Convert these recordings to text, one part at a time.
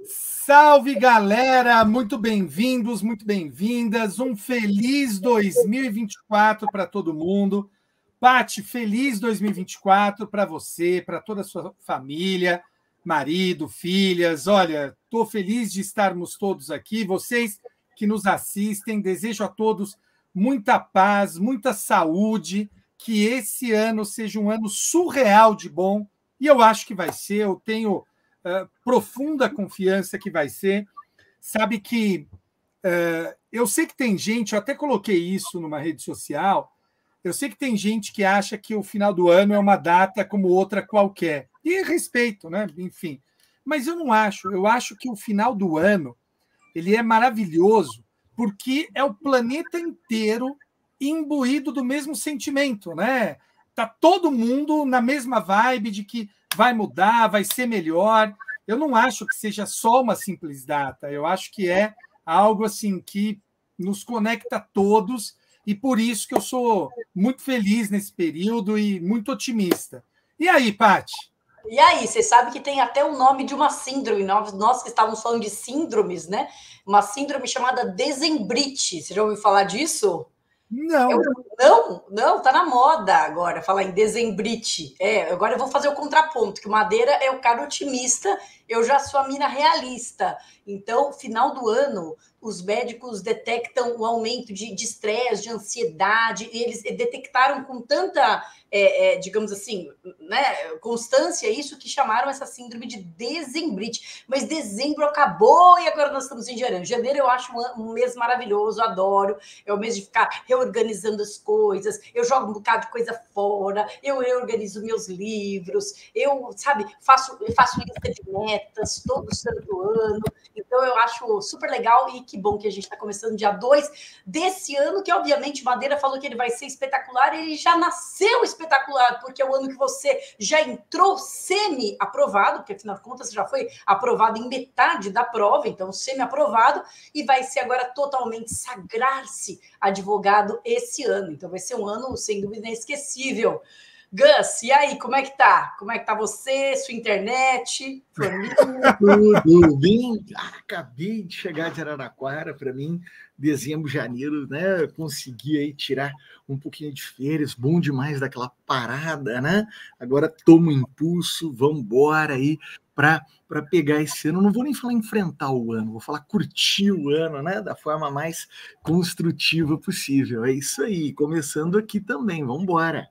Salve, galera! Muito bem-vindos, muito bem-vindas. Um feliz 2024 para todo mundo. Pati, feliz 2024 para você, para toda a sua família, marido, filhas. Olha, estou feliz de estarmos todos aqui. Vocês que nos assistem, desejo a todos muita paz, muita saúde, que esse ano seja um ano surreal de bom. E eu acho que vai ser, eu tenho profunda confiança que vai ser. Sabe que eu sei que tem gente, eu até coloquei isso numa rede social, eu sei que tem gente que acha que o final do ano é uma data como outra qualquer. E respeito, né? Enfim. Mas eu não acho. Eu acho que o final do ano ele é maravilhoso porque é o planeta inteiro imbuído do mesmo sentimento, né? Tá todo mundo na mesma vibe de que vai mudar, vai ser melhor. Eu não acho que seja só uma simples data. Eu acho que é algo assim que nos conecta a todos e por isso que eu sou muito feliz nesse período e muito otimista. E aí, Paty? E aí, você sabe que tem até o nome de uma síndrome, nós que estávamos falando de síndromes, né? Uma síndrome chamada dezembrite. Você já ouviu falar disso? Não. Não, tá na moda agora falar em dezembrite. Agora eu vou fazer o contraponto, que o Madeira é o cara otimista, eu já sou a mina realista. Então, final do ano, os médicos detectam o aumento de estresse, de ansiedade, e eles detectaram com tanta, digamos assim, né, constância isso que chamaram essa síndrome de dezembrite. Mas dezembro acabou e agora nós estamos em janeiro. Janeiro eu acho um mês maravilhoso, adoro. É o mês de ficar reorganizando as coisas, eu jogo um bocado de coisa fora, eu reorganizo meus livros, eu, sabe, faço lista de metas todo santo ano. Então, eu acho super legal e que bom que a gente está começando dia 2 desse ano, que obviamente o Madeira falou que ele vai ser espetacular, ele já nasceu espetacular, porque é o ano que você já entrou semi-aprovado, porque afinal de contas você já foi aprovado em metade da prova, então semi-aprovado, e vai ser agora totalmente sagrar-se advogado esse ano. Então vai ser um ano, sem dúvida, inesquecível. Gus, e aí, como é que tá? Como é que tá você, sua internet, família? Tudo bem? Acabei de chegar de Araraquara, para mim, dezembro, janeiro, né? Consegui aí tirar um pouquinho de férias, bom demais daquela parada, né? Agora tomo impulso, vamos embora aí para pegar esse ano. Não vou nem falar enfrentar o ano, vou falar curtir o ano, né? Da forma mais construtiva possível. É isso aí, começando aqui também, vamos embora.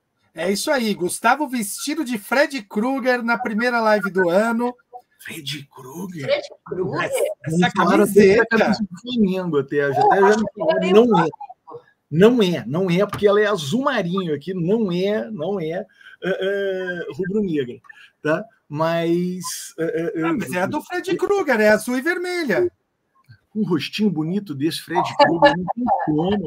É isso aí, Gustavo vestido de Fred Krueger na primeira live do ano. Fred Krueger? Fred Krueger? Essa camiseta. Do Flamengo até. Não é, porque ela é azul marinho aqui, não é rubro-negra, tá? Mas mas é a do Fred Krueger, é azul e vermelha. Um rostinho bonito desse Fred Krueger, não tem como.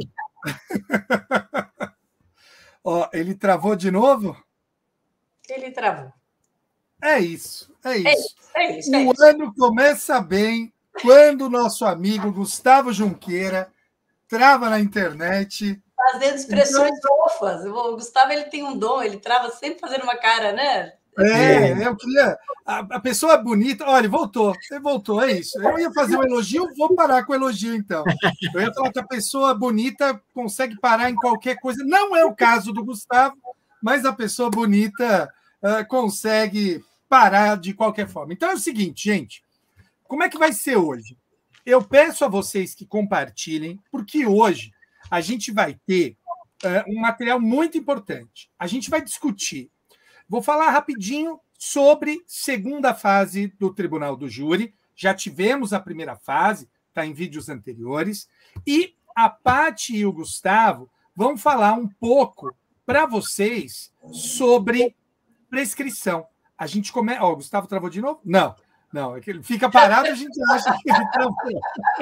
Ó, ele travou de novo? Ele travou. É isso. É isso. O ano começa bem quando o nosso amigo Gustavo Junqueira trava na internet. Fazendo expressões fofas. O Gustavo, ele tem um dom, ele trava sempre fazendo uma cara, né? Eu queria. A pessoa bonita. Olha, você voltou, é isso. Eu ia fazer um elogio, vou parar com o elogio, então. Eu ia falar que a pessoa bonita consegue parar em qualquer coisa. Não é o caso do Gustavo, mas a pessoa bonita consegue parar de qualquer forma. Então é o seguinte, gente. Como é que vai ser hoje? Eu peço a vocês que compartilhem, porque hoje a gente vai ter um material muito importante. A gente vai discutir. Vou falar rapidinho sobre segunda fase do Tribunal do Júri. Já tivemos a primeira fase, está em vídeos anteriores. E a Paty e o Gustavo vão falar um pouco para vocês sobre prescrição. A gente começa. O Gustavo travou de novo? Não, é que ele fica parado, a gente acha que ele travou.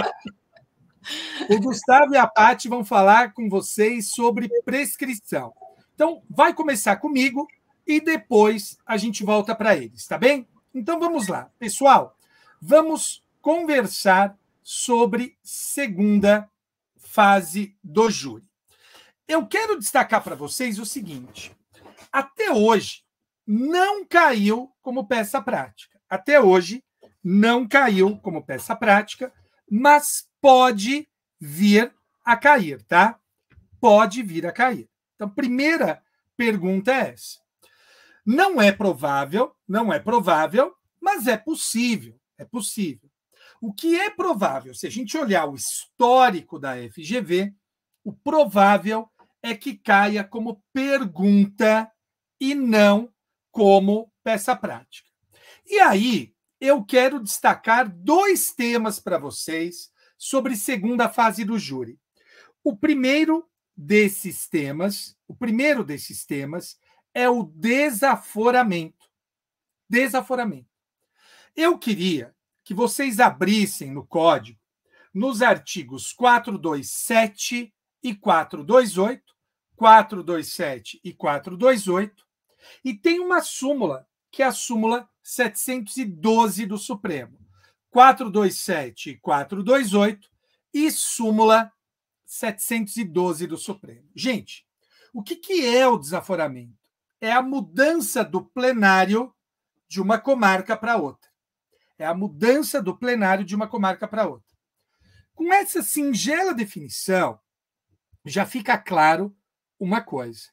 O Gustavo e a Paty vão falar com vocês sobre prescrição. Então, vai começar comigo e depois a gente volta para eles, tá bem? Então vamos lá. Pessoal, vamos conversar sobre segunda fase do júri. Eu quero destacar para vocês o seguinte: até hoje não caiu como peça prática. Até hoje não caiu como peça prática, mas pode vir a cair, tá? Pode vir a cair. Então, primeira pergunta é essa. Não é provável, mas é possível, é possível. O que é provável, se a gente olhar o histórico da FGV, o provável é que caia como pergunta e não como peça prática. E aí, eu quero destacar 2 temas para vocês sobre segunda fase do júri. O primeiro desses temas é o desaforamento. Desaforamento. Eu queria que vocês abrissem no código, nos artigos 427 e 428, 427 e 428, e tem uma súmula, que é a súmula 712 do Supremo. 427 e 428 e súmula 712 do Supremo. Gente, o que é o desaforamento? É a mudança do plenário de uma comarca para outra. É a mudança do plenário de uma comarca para outra. Com essa singela definição, já fica claro uma coisa.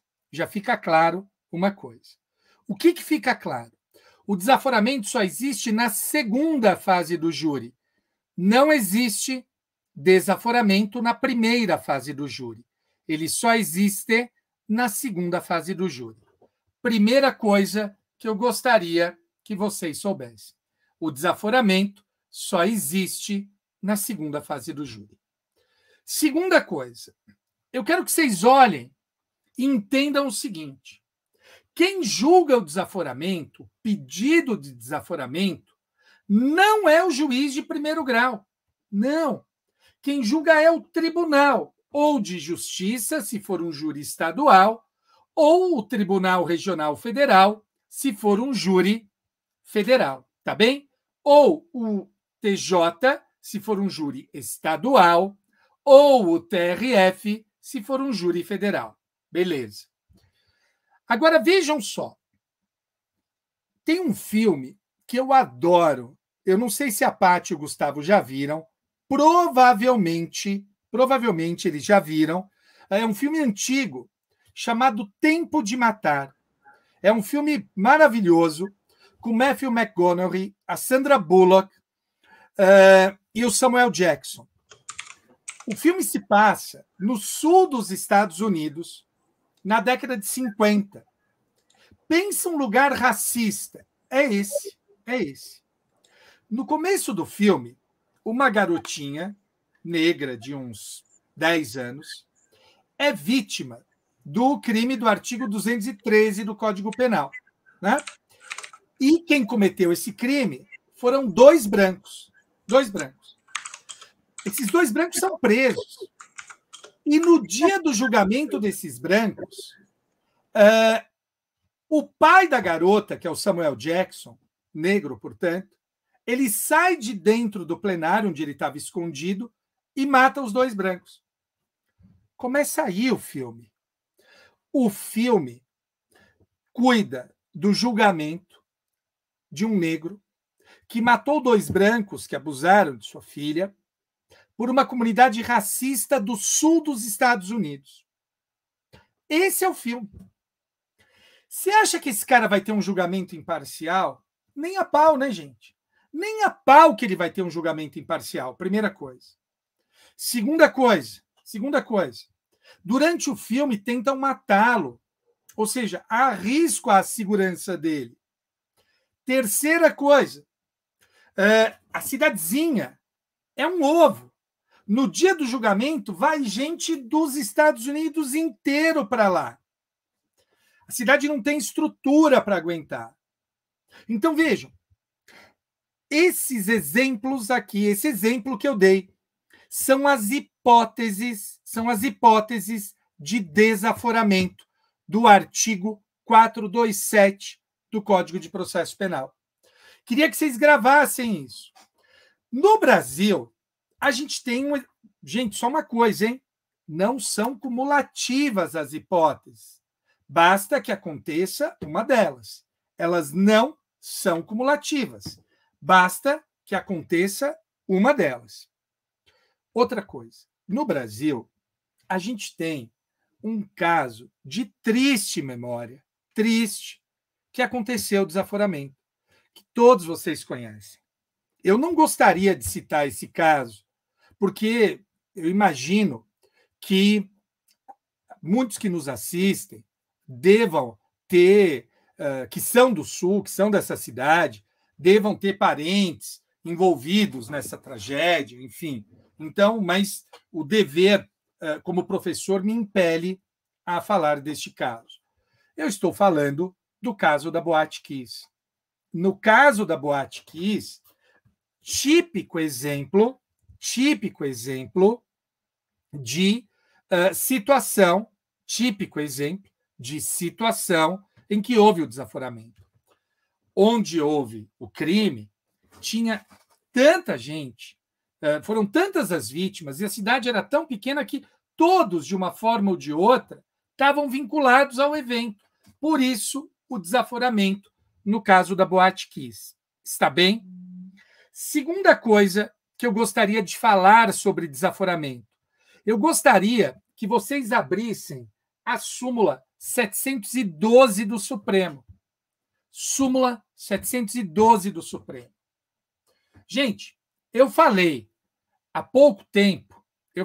O que fica claro? O desaforamento só existe na segunda fase do júri. Não existe desaforamento na primeira fase do júri. Ele só existe na segunda fase do júri. Primeira coisa que eu gostaria que vocês soubessem. O desaforamento só existe na segunda fase do júri. Segunda coisa, eu quero que vocês olhem e entendam o seguinte. Quem julga o desaforamento, pedido de desaforamento, não é o juiz de primeiro grau. Não. Quem julga é o tribunal, ou de justiça, se for um júri estadual, ou o Tribunal Regional Federal, se for um júri federal, tá bem? Ou o TJ, se for um júri estadual, ou o TRF, se for um júri federal. Beleza. Agora, vejam só. Tem um filme que eu adoro. Eu não sei se a Paty e o Gustavo já viram. Provavelmente eles já viram. É um filme antigo chamado Tempo de Matar. É um filme maravilhoso com Matthew McConaughey, a Sandra Bullock e o Samuel Jackson. O filme se passa no sul dos Estados Unidos, na década de 50. Pensa um lugar racista. É esse. No começo do filme, uma garotinha negra de uns 10 anos é vítima do crime do artigo 213 do Código Penal, né? E quem cometeu esse crime foram 2 brancos. 2 brancos. Esses 2 brancos são presos. E no dia do julgamento desses brancos, o pai da garota, que é o Samuel Jackson, negro, portanto, ele sai de dentro do plenário onde ele estava escondido e mata os 2 brancos. Começa aí o filme. O filme cuida do julgamento de um negro que matou 2 brancos que abusaram de sua filha por uma comunidade racista do sul dos Estados Unidos. Esse é o filme. Você acha que esse cara vai ter um julgamento imparcial? Nem a pau, né, gente? Nem a pau que ele vai ter um julgamento imparcial, primeira coisa. Segunda coisa. Durante o filme tentam matá-lo, ou seja, há risco à segurança dele. Terceira coisa, a cidadezinha é um ovo. No dia do julgamento, vai gente dos Estados Unidos inteiro para lá. A cidade não tem estrutura para aguentar. Então, vejam, esses exemplos aqui, esse exemplo que eu dei, são as hipóteses de desaforamento do artigo 427 do Código de Processo Penal. Queria que vocês gravassem isso. No Brasil, a gente tem... Gente, só uma coisa, hein? Não são cumulativas as hipóteses. Basta que aconteça uma delas. Elas não são cumulativas. Basta que aconteça uma delas. Outra coisa, no Brasil, a gente tem um caso de triste memória, triste, que aconteceu o desaforamento, que todos vocês conhecem. Eu não gostaria de citar esse caso, porque eu imagino que muitos que nos assistem devam ter, que são do Sul, que são dessa cidade, devam ter parentes envolvidos nessa tragédia, enfim. Então, mas o dever, como professor, me impele a falar deste caso. Eu estou falando do caso da Boate Kiss. No caso da Boate Kiss, típico exemplo de situação em que houve o desaforamento. Onde houve o crime, tinha tanta gente, foram tantas as vítimas, e a cidade era tão pequena que todos, de uma forma ou de outra, estavam vinculados ao evento. Por isso, o desaforamento no caso da Boate Kiss. Está bem? Segunda coisa que eu gostaria de falar sobre desaforamento. Eu gostaria que vocês abrissem a súmula 712 do Supremo. Súmula 712 do Supremo. Gente, eu falei há pouco tempo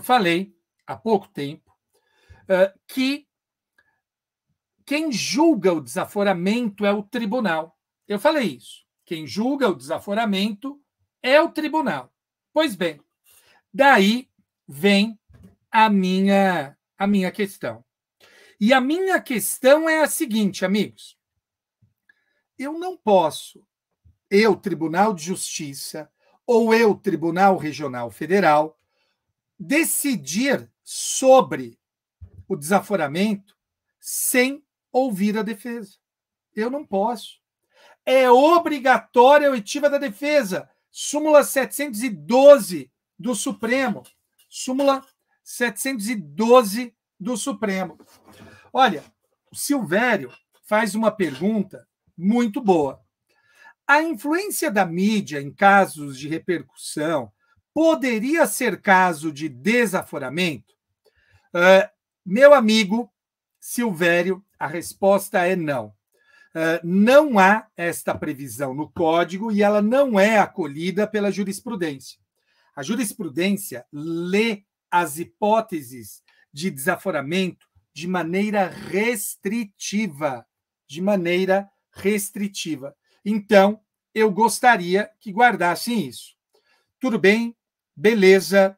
que quem julga o desaforamento é o tribunal. Eu falei isso. Quem julga o desaforamento é o tribunal. Pois bem, daí vem a minha questão. E a minha questão é a seguinte, amigos. Eu não posso, Tribunal de Justiça, ou Tribunal Regional Federal, decidir sobre o desaforamento sem ouvir a defesa. Eu não posso. É obrigatória a oitiva da defesa. Súmula 712 do Supremo. Súmula 712 do Supremo. Olha, o Silvério faz uma pergunta muito boa. A influência da mídia em casos de repercussão poderia ser caso de desaforamento? Meu amigo Silvério, a resposta é não. Não há esta previsão no Código e ela não é acolhida pela jurisprudência. A jurisprudência lê as hipóteses de desaforamento de maneira restritiva. Então, eu gostaria que guardassem isso. Tudo bem? Beleza.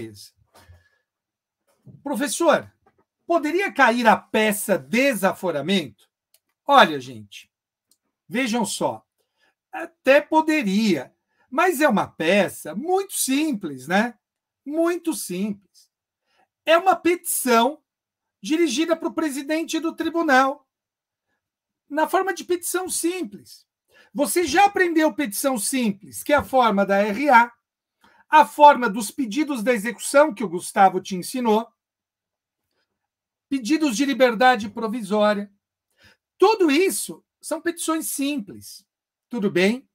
Professor, poderia cair a peça desaforamento? Olha, gente, vejam só, até poderia, mas é uma peça muito simples, né? Muito simples. É uma petição dirigida para o presidente do tribunal, na forma de petição simples. Você já aprendeu petição simples, que é a forma da RA, a forma dos pedidos da execução, que o Gustavo te ensinou, pedidos de liberdade provisória. Tudo isso são petições simples. Tudo bem?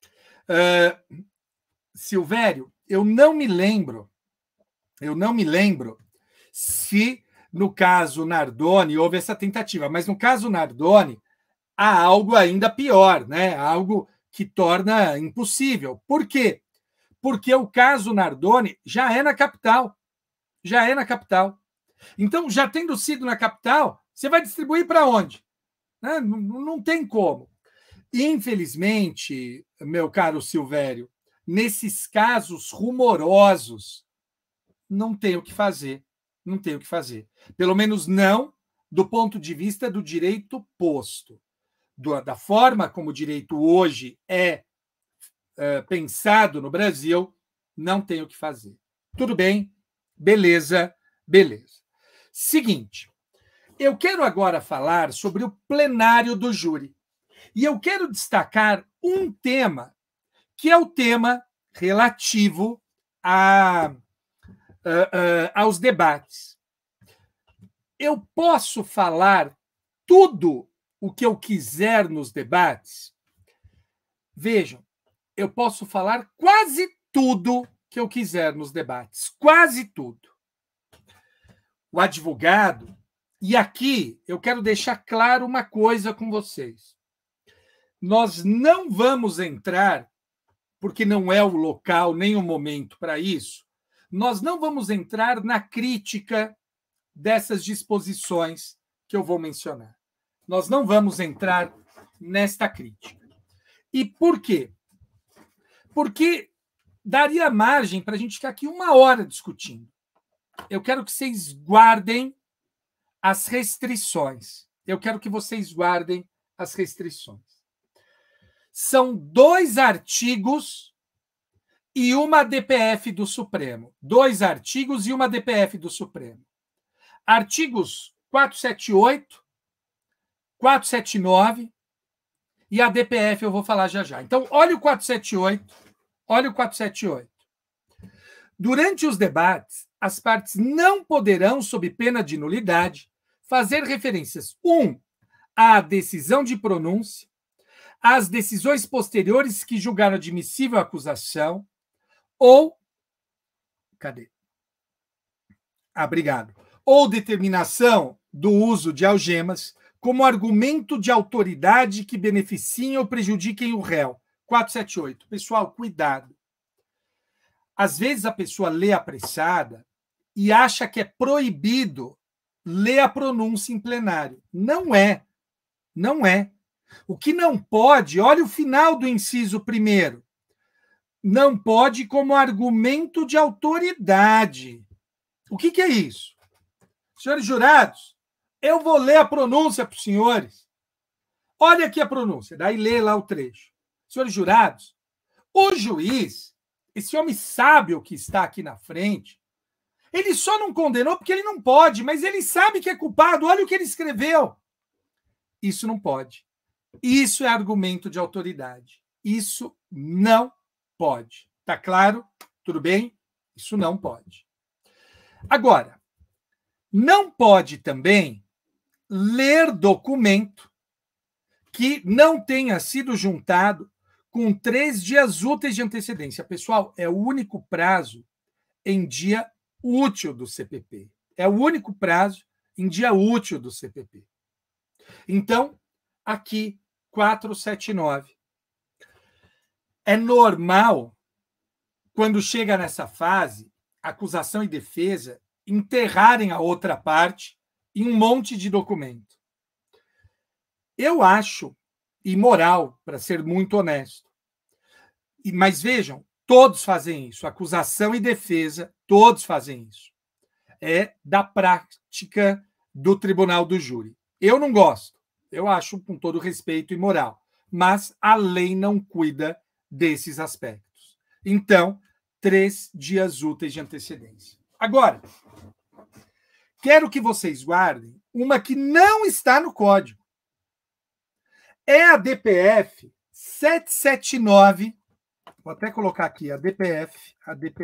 Silvério, eu não me lembro se no caso Nardoni houve essa tentativa, mas no caso Nardoni há algo ainda pior, né? Algo que torna impossível. Por quê? Porque o caso Nardoni já é na capital. Então, já tendo sido na capital, você vai distribuir para onde? Não tem como. Infelizmente, meu caro Silvério, nesses casos rumorosos, não tem o que fazer. Pelo menos não do ponto de vista do direito posto. Da forma como o direito hoje é pensado no Brasil, não tem o que fazer. Tudo bem? Beleza. Seguinte, eu quero agora falar sobre o plenário do júri. E eu quero destacar um tema, que é o tema relativo aos debates. Eu posso falar tudo o que eu quiser nos debates? Vejam, eu posso falar quase tudo que eu quiser nos debates, quase tudo. O advogado, e aqui eu quero deixar claro uma coisa com vocês. Nós não vamos entrar, porque não é o local nem o momento para isso, nós não vamos entrar na crítica dessas disposições que eu vou mencionar. Nós não vamos entrar nesta crítica. E por quê? Porque daria margem para a gente ficar aqui 1 hora discutindo. Eu quero que vocês guardem as restrições. Eu quero que vocês guardem as restrições. São 2 artigos e uma DPF do Supremo. 2 artigos e uma DPF do Supremo. Artigos 478, 479 e a DPF eu vou falar já já. Então, olha o 478. Olha o 478. Durante os debates, as partes não poderão, sob pena de nulidade, fazer referências, 1, à decisão de pronúncia, às decisões posteriores que julgaram admissível a acusação, ou... Cadê? Obrigado. Ou determinação do uso de algemas como argumento de autoridade que beneficiem ou prejudiquem o réu. 478. Pessoal, cuidado. Às vezes a pessoa lê apressada e acha que é proibido ler a pronúncia em plenário. Não é. Não é. O que não pode, olha o final do inciso 1º. Não pode como argumento de autoridade. O que é isso? Senhores jurados, eu vou ler a pronúncia para os senhores. Olha aqui a pronúncia, daí lê lá o trecho. Senhores jurados, o juiz, esse homem sabe o que está aqui na frente, ele só não condenou porque ele não pode, mas ele sabe que é culpado, olha o que ele escreveu. Isso não pode. Isso é argumento de autoridade. Isso não pode. Tá claro? Tudo bem? Isso não pode. Agora, não pode também ler documento que não tenha sido juntado com 3 dias úteis de antecedência. Pessoal, é o único prazo em dia útil do CPP. É o único prazo em dia útil do CPP. Então, aqui, 479. É normal, quando chega nessa fase, acusação e defesa enterrarem a outra parte em um monte de documento. Eu acho imoral, para ser muito honesto. Mas vejam, todos fazem isso. Acusação e defesa, todos fazem isso. É da prática do tribunal do júri. Eu não gosto. Eu acho, com todo respeito, imoral. Mas a lei não cuida desses aspectos. Então, 3 dias úteis de antecedência. Agora, quero que vocês guardem uma que não está no código. É a DPF 779, vou até colocar aqui a DPF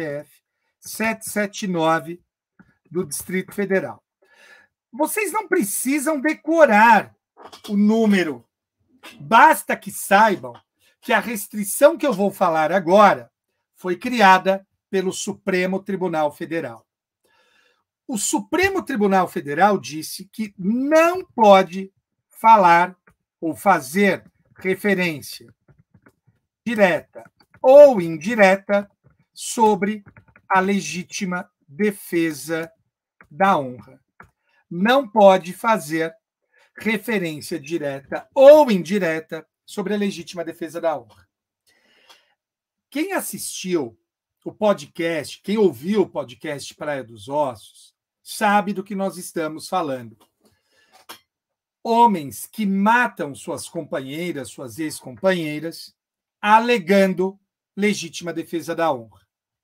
779 do Distrito Federal. Vocês não precisam decorar o número, basta que saibam que a restrição que eu vou falar agora foi criada pelo Supremo Tribunal Federal. O Supremo Tribunal Federal disse que não pode falar ou fazer referência direta ou indireta sobre a legítima defesa da honra. Não pode fazer referência direta ou indireta sobre a legítima defesa da honra. Quem assistiu o podcast, quem ouviu o podcast Praia dos Ossos, sabe do que nós estamos falando. Homens que matam suas companheiras, suas ex-companheiras, alegando legítima defesa da honra.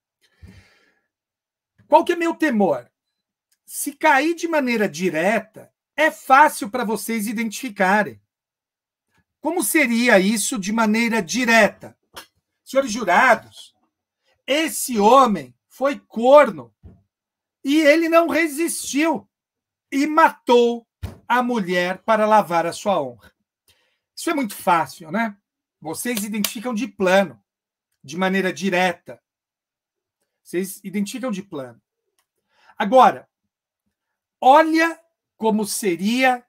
Qual que é meu temor? Se cair de maneira direta, é fácil para vocês identificarem. Como seria isso de maneira direta? Senhores jurados, esse homem foi corno e ele não resistiu e matou a mulher para lavar a sua honra. Isso é muito fácil, né? Vocês identificam de plano. de maneira direta. Vocês identificam de plano. Agora, olha como seria.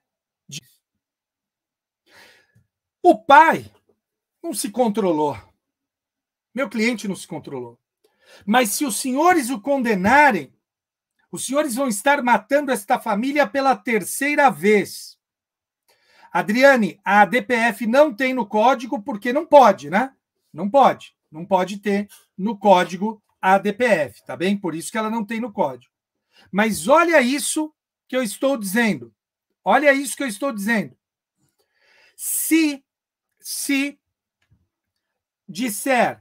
O pai não se controlou. Meu cliente não se controlou. Mas se os senhores o condenarem, os senhores vão estar matando esta família pela terceira vez. Adriane, a ADPF não tem no código porque não pode, né? Não pode. Não pode ter no código a ADPF, tá bem? Por isso que ela não tem no código. Mas olha isso que eu estou dizendo. Olha isso que eu estou dizendo. Se disser,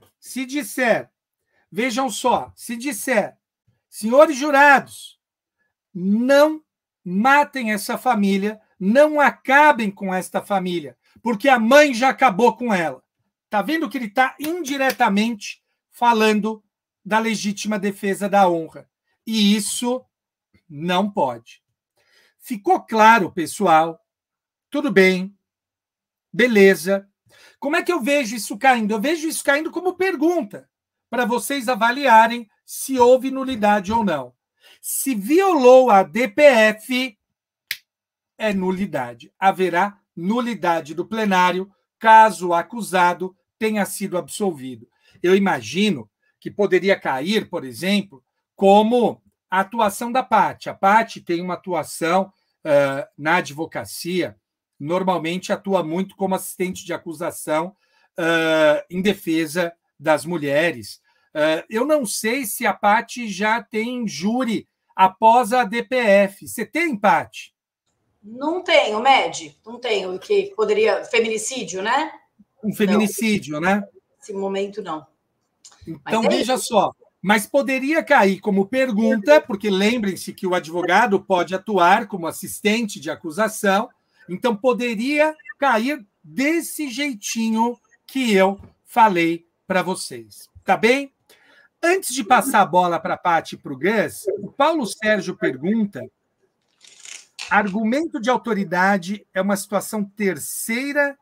vejam só, se disser, senhores jurados, não matem essa família, não acabem com esta família, porque a mãe já acabou com ela. Está vendo que ele está indiretamente falando da legítima defesa da honra. E isso não pode. Ficou claro, pessoal? Tudo bem. Beleza. Como é que eu vejo isso caindo? Eu vejo isso caindo como pergunta, para vocês avaliarem se houve nulidade ou não. Se violou a DPF, é nulidade. Haverá nulidade do plenário caso o acusado tenha sido absolvido. Eu imagino que poderia cair, por exemplo, como a atuação da Paty. A Paty tem uma atuação na advocacia, normalmente atua muito como assistente de acusação em defesa das mulheres. Eu não sei se a Paty já tem júri após a DPF. Você tem, Paty? Não tenho, Med. Não tenho. Que poderia... Feminicídio, né? Um feminicídio, não. Né? Nesse momento, não. Então, veja só. Mas poderia cair como pergunta, porque lembrem-se que o advogado pode atuar como assistente de acusação, então poderia cair desse jeitinho que eu falei para vocês. Tá bem? Antes de passar a bola para a Paty e para o Gus, o Paulo Sérgio pergunta: argumento de autoridade é uma situação terceira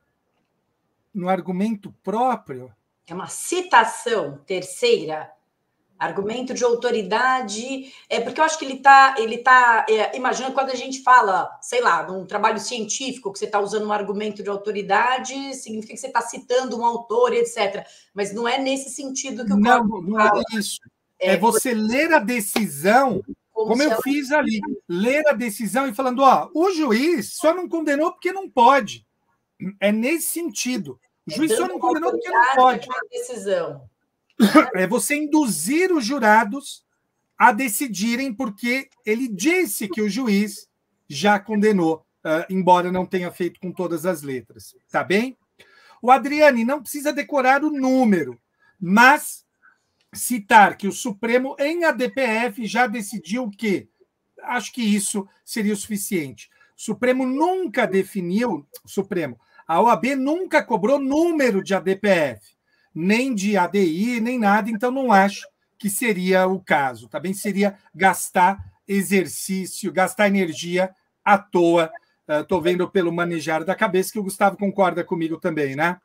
no argumento próprio? É uma citação terceira. Argumento de autoridade, porque eu acho que ele tá imaginando quando a gente fala, sei lá, num trabalho científico, que você está usando um argumento de autoridade, significa que você está citando um autor, etc. Mas não é nesse sentido que o código não fala. É isso. É você ler a decisão, como eu fiz ali, ler a decisão e falando, o juiz só não condenou porque não pode. É nesse sentido. O juiz só não condenou porque não pode. Decisão. É você induzir os jurados a decidirem porque ele disse que o juiz já condenou, embora não tenha feito com todas as letras. Tá bem? O Adriane não precisa decorar o número, mas citar que o Supremo, em ADPF, já decidiu que, acho que isso seria o suficiente. O Supremo nunca definiu, a OAB nunca cobrou número de ADPF, nem de ADI, nem nada, então não acho que seria o caso. Também seria gastar exercício, gastar energia à toa. Estou vendo pelo manejar da cabeça que o Gustavo concorda comigo também, né?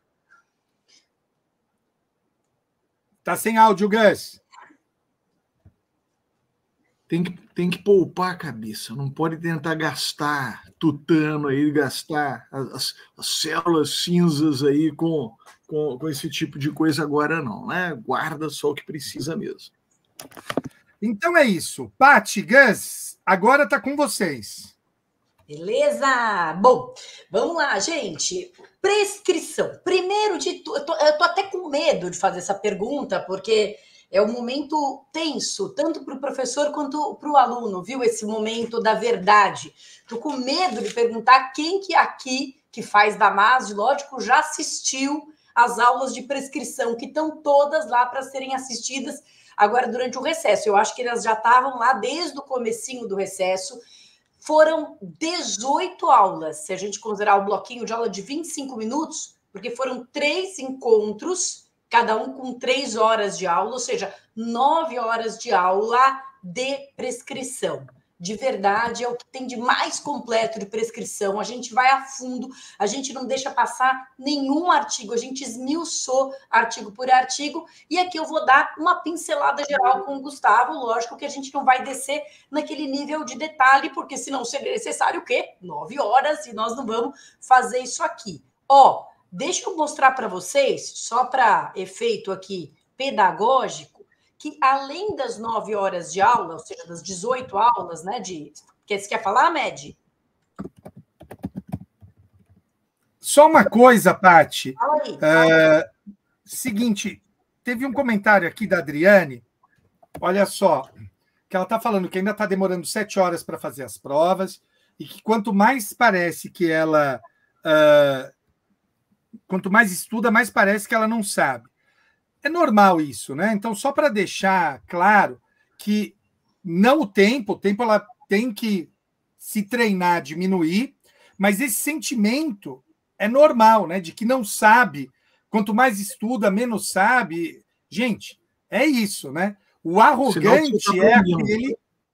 Tá sem áudio, Gus. Tem que poupar a cabeça, não pode tentar gastar tutano aí, gastar as células cinzas aí com esse tipo de coisa agora não, né? Guarda só o que precisa mesmo. Então é isso. Paty, Gus, agora está com vocês. Beleza! Bom, vamos lá, gente. Prescrição. Primeiro de tudo, eu tô até com medo de fazer essa pergunta, porque é um momento tenso, tanto para o professor quanto para o aluno, viu? Esse momento da verdade. Estou com medo de perguntar quem que aqui, que faz Damásio, lógico, já assistiu às aulas de prescrição, que estão todas lá para serem assistidas agora durante o recesso. Eu acho que elas já estavam lá desde o comecinho do recesso. Foram 18 aulas, se a gente considerar o bloquinho de aula de 25 minutos, porque foram 3 encontros, cada um com 3 horas de aula, ou seja, 9 horas de aula de prescrição. de verdade, é o que tem de mais completo de prescrição. A gente vai a fundo, a gente não deixa passar nenhum artigo, a gente esmiuçou artigo por artigo, e aqui eu vou dar uma pincelada geral com o Gustavo. Lógico que a gente não vai descer naquele nível de detalhe, porque senão seria necessário o quê? 9 horas, e nós não vamos fazer isso aqui. Ó, deixa eu mostrar para vocês, só para efeito aqui pedagógico, que além das 9 horas de aula, ou seja, das 18 aulas, né, você quer falar, Med? Só uma coisa, Paty. Fala aí. Seguinte, teve um comentário aqui da Adriane, olha só, que ela está falando que ainda está demorando 7 horas para fazer as provas, e que quanto mais parece que ela... quanto mais estuda, mais parece que ela não sabe. É normal isso, né? Então, só para deixar claro que não o tempo ela tem que se treinar, diminuir, mas esse sentimento é normal, né? De que não sabe, quanto mais estuda, menos sabe. Gente, é isso, né? O arrogante é aquele...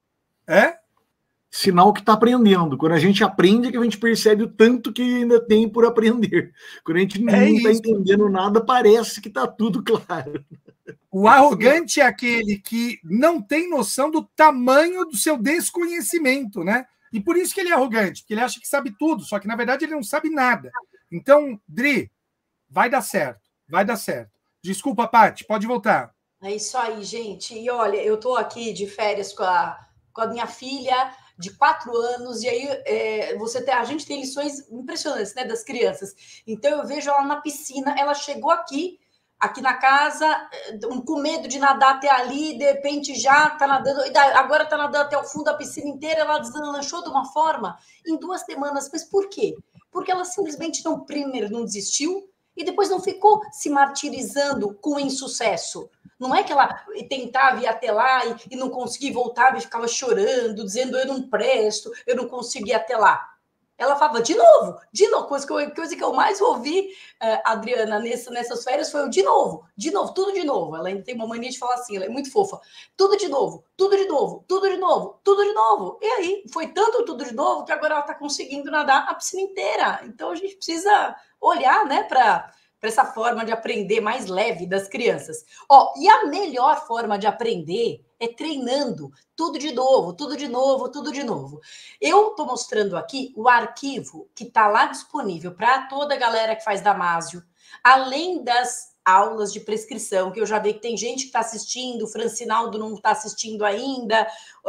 Sinal que está aprendendo. Quando a gente aprende, é que a gente percebe o tanto que ainda tem por aprender. Quando a gente não está entendendo nada, parece que está tudo claro. O arrogante é aquele que não tem noção do tamanho do seu desconhecimento, né? E por isso que ele é arrogante, porque ele acha que sabe tudo, só que, na verdade, ele não sabe nada. Então, Dri, vai dar certo, vai dar certo. Desculpa, Paty, pode voltar. É isso aí, gente. E olha, eu estou aqui de férias com a minha filha de 4 anos, e aí a gente tem lições impressionantes, né, das crianças. Então eu vejo ela na piscina, ela chegou aqui na casa, com medo de nadar até ali, de repente já está nadando, agora está nadando até o fundo da piscina inteira, ela deslanchou de uma forma em 2 semanas. Mas por quê? Porque ela simplesmente primeiro não desistiu, e depois não ficou se martirizando com o insucesso. Não é que ela tentava ir até lá e não conseguia, voltava e ficava chorando, dizendo eu não presto, eu não consegui ir até lá. Ela falava de novo. Coisa que eu mais ouvi, Adriana, nessas férias foi o de novo, tudo de novo. Ela ainda tem uma mania de falar assim, ela é muito fofa. Tudo de novo, tudo de novo, tudo de novo, tudo de novo. E aí, foi tanto tudo de novo que agora ela está conseguindo nadar a piscina inteira. Então, a gente precisa olhar, né, para essa forma de aprender mais leve das crianças. E a melhor forma de aprender é treinando tudo de novo, tudo de novo, tudo de novo. Eu estou mostrando aqui o arquivo que está lá disponível para toda a galera que faz Damásio, além das aulas de prescrição, que eu já vi que tem gente que está assistindo, o Francinaldo não está assistindo ainda,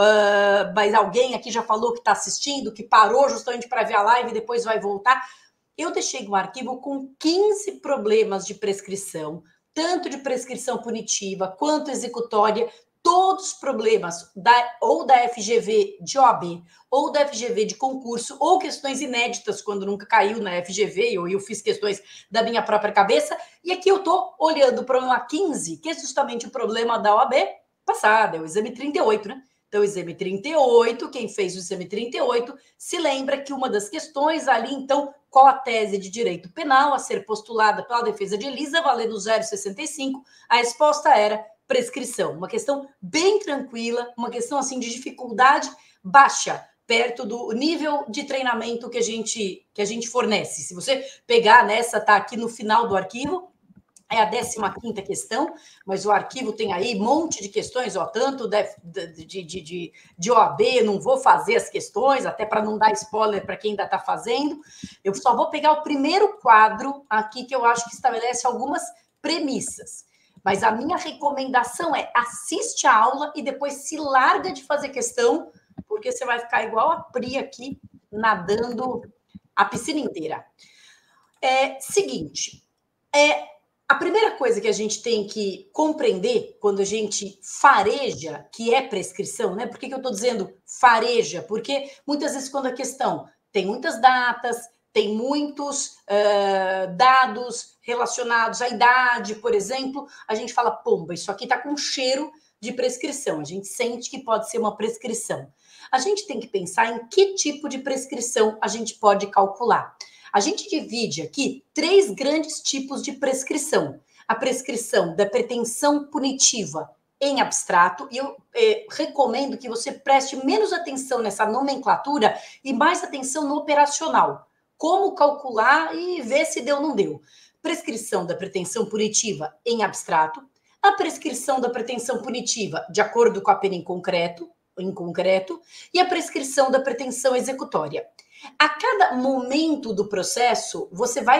mas alguém aqui já falou que está assistindo, que parou justamente para ver a live e depois vai voltar. Eu deixei um arquivo com 15 problemas de prescrição, tanto de prescrição punitiva quanto executória, todos os problemas ou da FGV de OAB, ou da FGV de concurso, ou questões inéditas, quando nunca caiu na FGV, eu fiz questões da minha própria cabeça, e aqui eu estou olhando o problema 15, que é justamente o problema da OAB passada, é o exame 38, né? Então, o exame 38, quem fez o exame 38, se lembra que uma das questões ali, então, qual a tese de direito penal a ser postulada pela defesa de Elisa, valendo 0,65, a resposta era prescrição. Uma questão bem tranquila, uma questão, assim, de dificuldade baixa, perto do nível de treinamento que a gente fornece. Se você pegar nessa, tá aqui no final do arquivo, é a 15ª questão, mas o arquivo tem aí um monte de questões, tanto de OAB, não vou fazer as questões, até para não dar spoiler para quem ainda está fazendo. Eu só vou pegar o primeiro quadro aqui, que eu acho que estabelece algumas premissas. Mas a minha recomendação é assiste a aula e depois se larga de fazer questão, porque você vai ficar igual a Pri aqui, nadando a piscina inteira. Seguinte, a primeira coisa que a gente tem que compreender quando a gente fareja, que é prescrição, né? Por que eu estou dizendo fareja? Porque muitas vezes quando a questão tem muitas datas, tem muitos dados relacionados à idade, por exemplo, a gente fala, pomba, isso aqui está com cheiro de prescrição. A gente sente que pode ser uma prescrição. A gente tem que pensar em que tipo de prescrição a gente pode calcular. A gente divide aqui 3 grandes tipos de prescrição. A prescrição da pretensão punitiva em abstrato, e eu recomendo que você preste menos atenção nessa nomenclatura e mais atenção no operacional. Como calcular e ver se deu ou não deu. Prescrição da pretensão punitiva em abstrato, a prescrição da pretensão punitiva de acordo com a pena em concreto, e a prescrição da pretensão executória. A cada momento do processo, você vai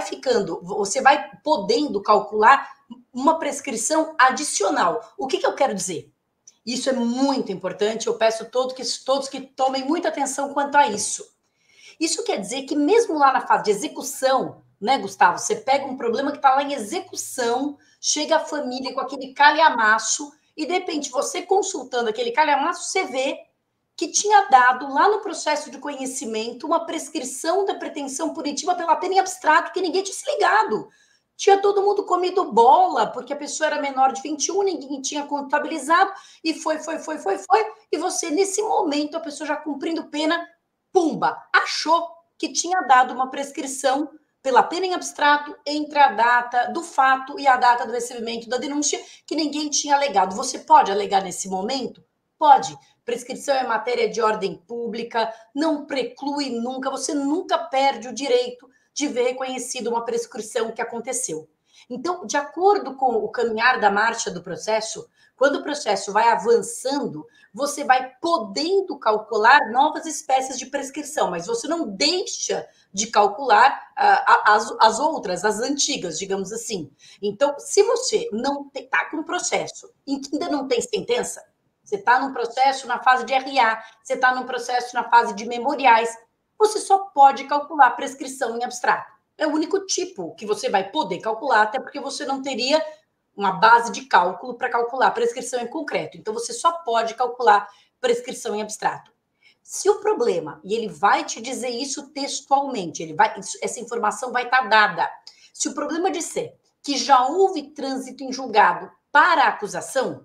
podendo calcular uma prescrição adicional. O que eu quero dizer? Isso é muito importante, eu peço a todos que tomem muita atenção quanto a isso. Isso quer dizer que mesmo lá na fase de execução, né, Gustavo, você pega um problema que está lá em execução, chega a família com aquele calhamaço, e de repente você consultando aquele calhamaço, você vê que tinha dado lá no processo de conhecimento uma prescrição da pretensão punitiva pela pena em abstrato que ninguém tinha se ligado. Tinha todo mundo comido bola, porque a pessoa era menor de 21, ninguém tinha contabilizado, e foi. E você, nesse momento, a pessoa já cumprindo pena, pumba, achou que tinha dado uma prescrição pela pena em abstrato entre a data do fato e a data do recebimento da denúncia que ninguém tinha alegado. Você pode alegar nesse momento? Pode. Prescrição é matéria de ordem pública, não preclui nunca, você nunca perde o direito de ver reconhecido uma prescrição que aconteceu. Então, de acordo com o caminhar da marcha do processo, quando o processo vai avançando, você vai podendo calcular novas espécies de prescrição, mas você não deixa de calcular as outras, as antigas, digamos assim. Então, se você não está com um processo em que ainda não tem sentença, você está num processo na fase de RA, você está num processo na fase de memoriais, você só pode calcular prescrição em abstrato. É o único tipo que você vai poder calcular, até porque você não teria uma base de cálculo para calcular prescrição em concreto. Então, você só pode calcular prescrição em abstrato. Se o problema, e ele vai te dizer isso textualmente, essa informação vai estar dada. Se o problema disser que já houve trânsito em julgado para a acusação,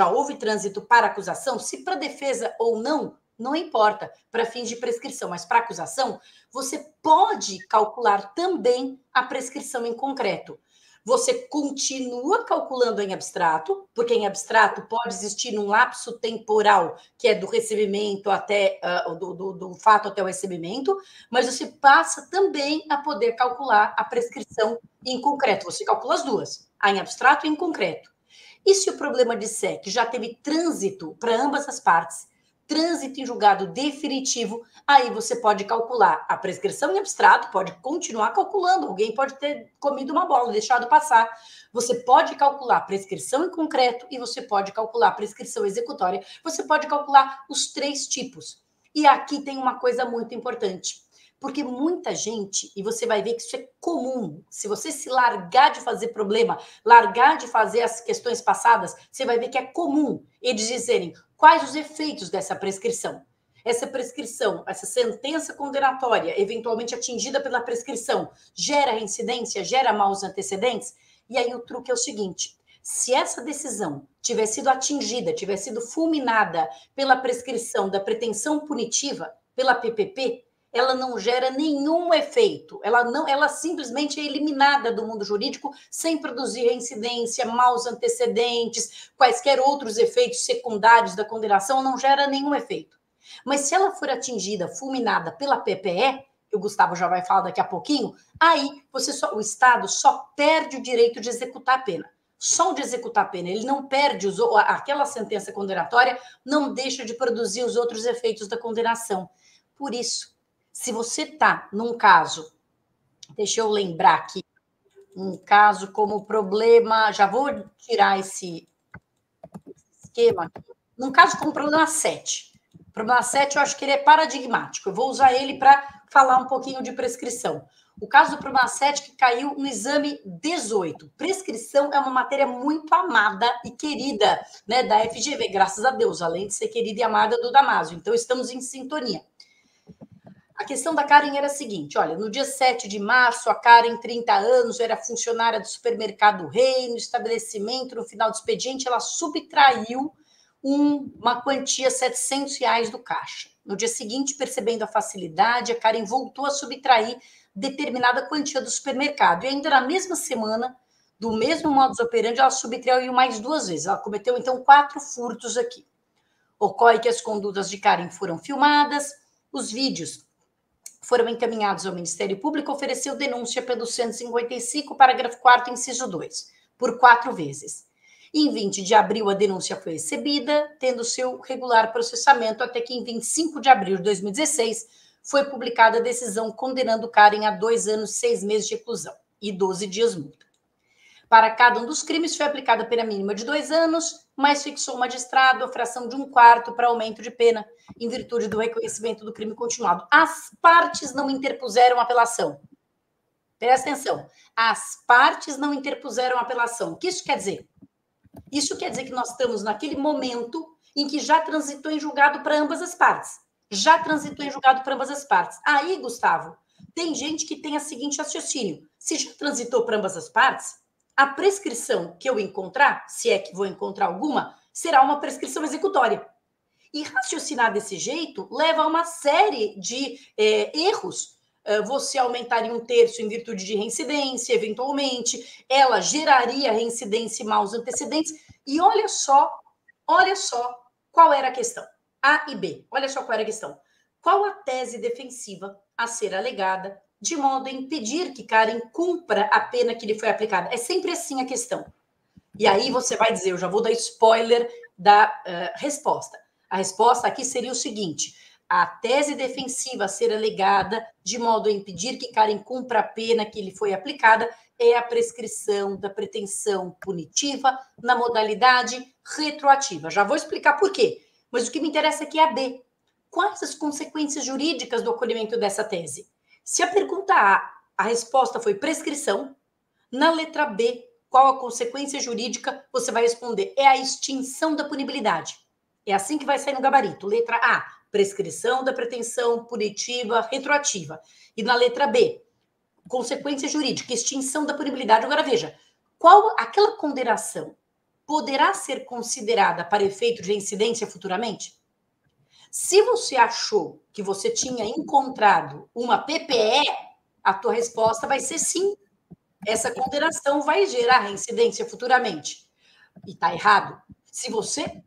se para defesa ou não, não importa, para fins de prescrição, mas para acusação, você pode calcular também a prescrição em concreto. Você continua calculando em abstrato, porque em abstrato pode existir um lapso temporal, que é do recebimento até, do fato até o recebimento, mas você passa também a poder calcular a prescrição em concreto. Você calcula as duas, a em abstrato e em concreto. E se o problema disser que já teve trânsito para ambas as partes, trânsito em julgado definitivo, aí você pode calcular a prescrição em abstrato, pode continuar calculando, alguém pode ter comido uma bola, deixado passar. Você pode calcular prescrição em concreto e você pode calcular prescrição executória. Você pode calcular os três tipos. E aqui tem uma coisa muito importante. Porque muita gente, e você vai ver que isso é comum, se você se largar de fazer problema, largar de fazer as questões passadas, você vai ver que é comum eles dizerem quais os efeitos dessa prescrição. Essa prescrição, essa sentença condenatória, eventualmente atingida pela prescrição, gera reincidência, gera maus antecedentes? E aí o truque é o seguinte: se essa decisão tiver sido atingida, tiver sido fulminada pela prescrição da pretensão punitiva, pela PPP, ela não gera nenhum efeito, ela simplesmente é eliminada do mundo jurídico sem produzir reincidência, maus antecedentes, quaisquer outros efeitos secundários da condenação, não gera nenhum efeito. Mas se ela for atingida, fulminada pela PPE, que o Gustavo já vai falar daqui a pouquinho, aí o Estado só perde o direito de executar a pena. Só de executar a pena, ele não perde aquela sentença condenatória, não deixa de produzir os outros efeitos da condenação. Por isso, se você está num caso, deixa eu lembrar aqui, um caso como problema, já vou tirar esse esquema aqui, num caso como problema 7. Problema 7, eu acho que ele é paradigmático, eu vou usar ele para falar um pouquinho de prescrição. O caso do problema 7 que caiu no exame 18. Prescrição é uma matéria muito amada e querida, né, da FGV, graças a Deus, além de ser querida e amada do Damásio. Então, estamos em sintonia. A questão da Karen era a seguinte, olha, no dia 7 de março, a Karen, 30 anos, era funcionária do supermercado Rei, no estabelecimento, no final do expediente, ela subtraiu uma quantia R$700 do caixa. No dia seguinte, percebendo a facilidade, a Karen voltou a subtrair determinada quantia do supermercado. E ainda na mesma semana Do mesmo modus operandi, ela subtraiu mais 2 vezes. Ela cometeu, então, 4 furtos aqui. Ocorre que as condutas de Karen foram filmadas, os vídeos foram encaminhados ao Ministério Público, ofereceu denúncia pelo 155, parágrafo 4º, inciso 2, por 4 vezes. Em 20 de abril, a denúncia foi recebida, tendo seu regular processamento, até que em 25 de abril de 2016, foi publicada a decisão condenando Karen a 2 anos, 6 meses de reclusão e 12 dias multa. Para cada um dos crimes foi aplicada a pena mínima de 2 anos, mas fixou o magistrado a fração de 1/4 para aumento de pena, em virtude do reconhecimento do crime continuado. As partes não interpuseram apelação. Presta atenção. As partes não interpuseram apelação. O que isso quer dizer? Isso quer dizer que nós estamos naquele momento em que já transitou em julgado para ambas as partes. Já transitou em julgado para ambas as partes. Aí, Gustavo, tem gente que tem o seguinte raciocínio. Se já transitou para ambas as partes, a prescrição que eu encontrar, se é que vou encontrar alguma, será uma prescrição executória. E raciocinar desse jeito leva a uma série de erros. Você aumentaria 1/3 em virtude de reincidência, eventualmente, ela geraria reincidência e maus antecedentes. E olha só qual era a questão. A e B, olha só qual era a questão. Qual a tese defensiva a ser alegada de modo a impedir que Karen cumpra a pena que lhe foi aplicada? É sempre assim a questão. E aí você vai dizer, eu já vou dar spoiler da resposta. A resposta aqui seria o seguinte: a tese defensiva a ser alegada de modo a impedir que Karen cumpra a pena que lhe foi aplicada é a prescrição da pretensão punitiva na modalidade retroativa. Já vou explicar por quê, mas o que me interessa aqui é a B. Quais as consequências jurídicas do acolhimento dessa tese? Se a pergunta A resposta foi prescrição, na letra B, qual a consequência jurídica? Você vai responder, é a extinção da punibilidade. É assim que vai sair no gabarito. Letra A, prescrição da pretensão punitiva retroativa. E na letra B, consequência jurídica, extinção da punibilidade. Agora veja, qual aquela condenação poderá ser considerada para efeito de reincidência futuramente? Se você achou que você tinha encontrado uma PPE, a tua resposta vai ser sim. Essa condenação vai gerar reincidência futuramente. E está errado. Se você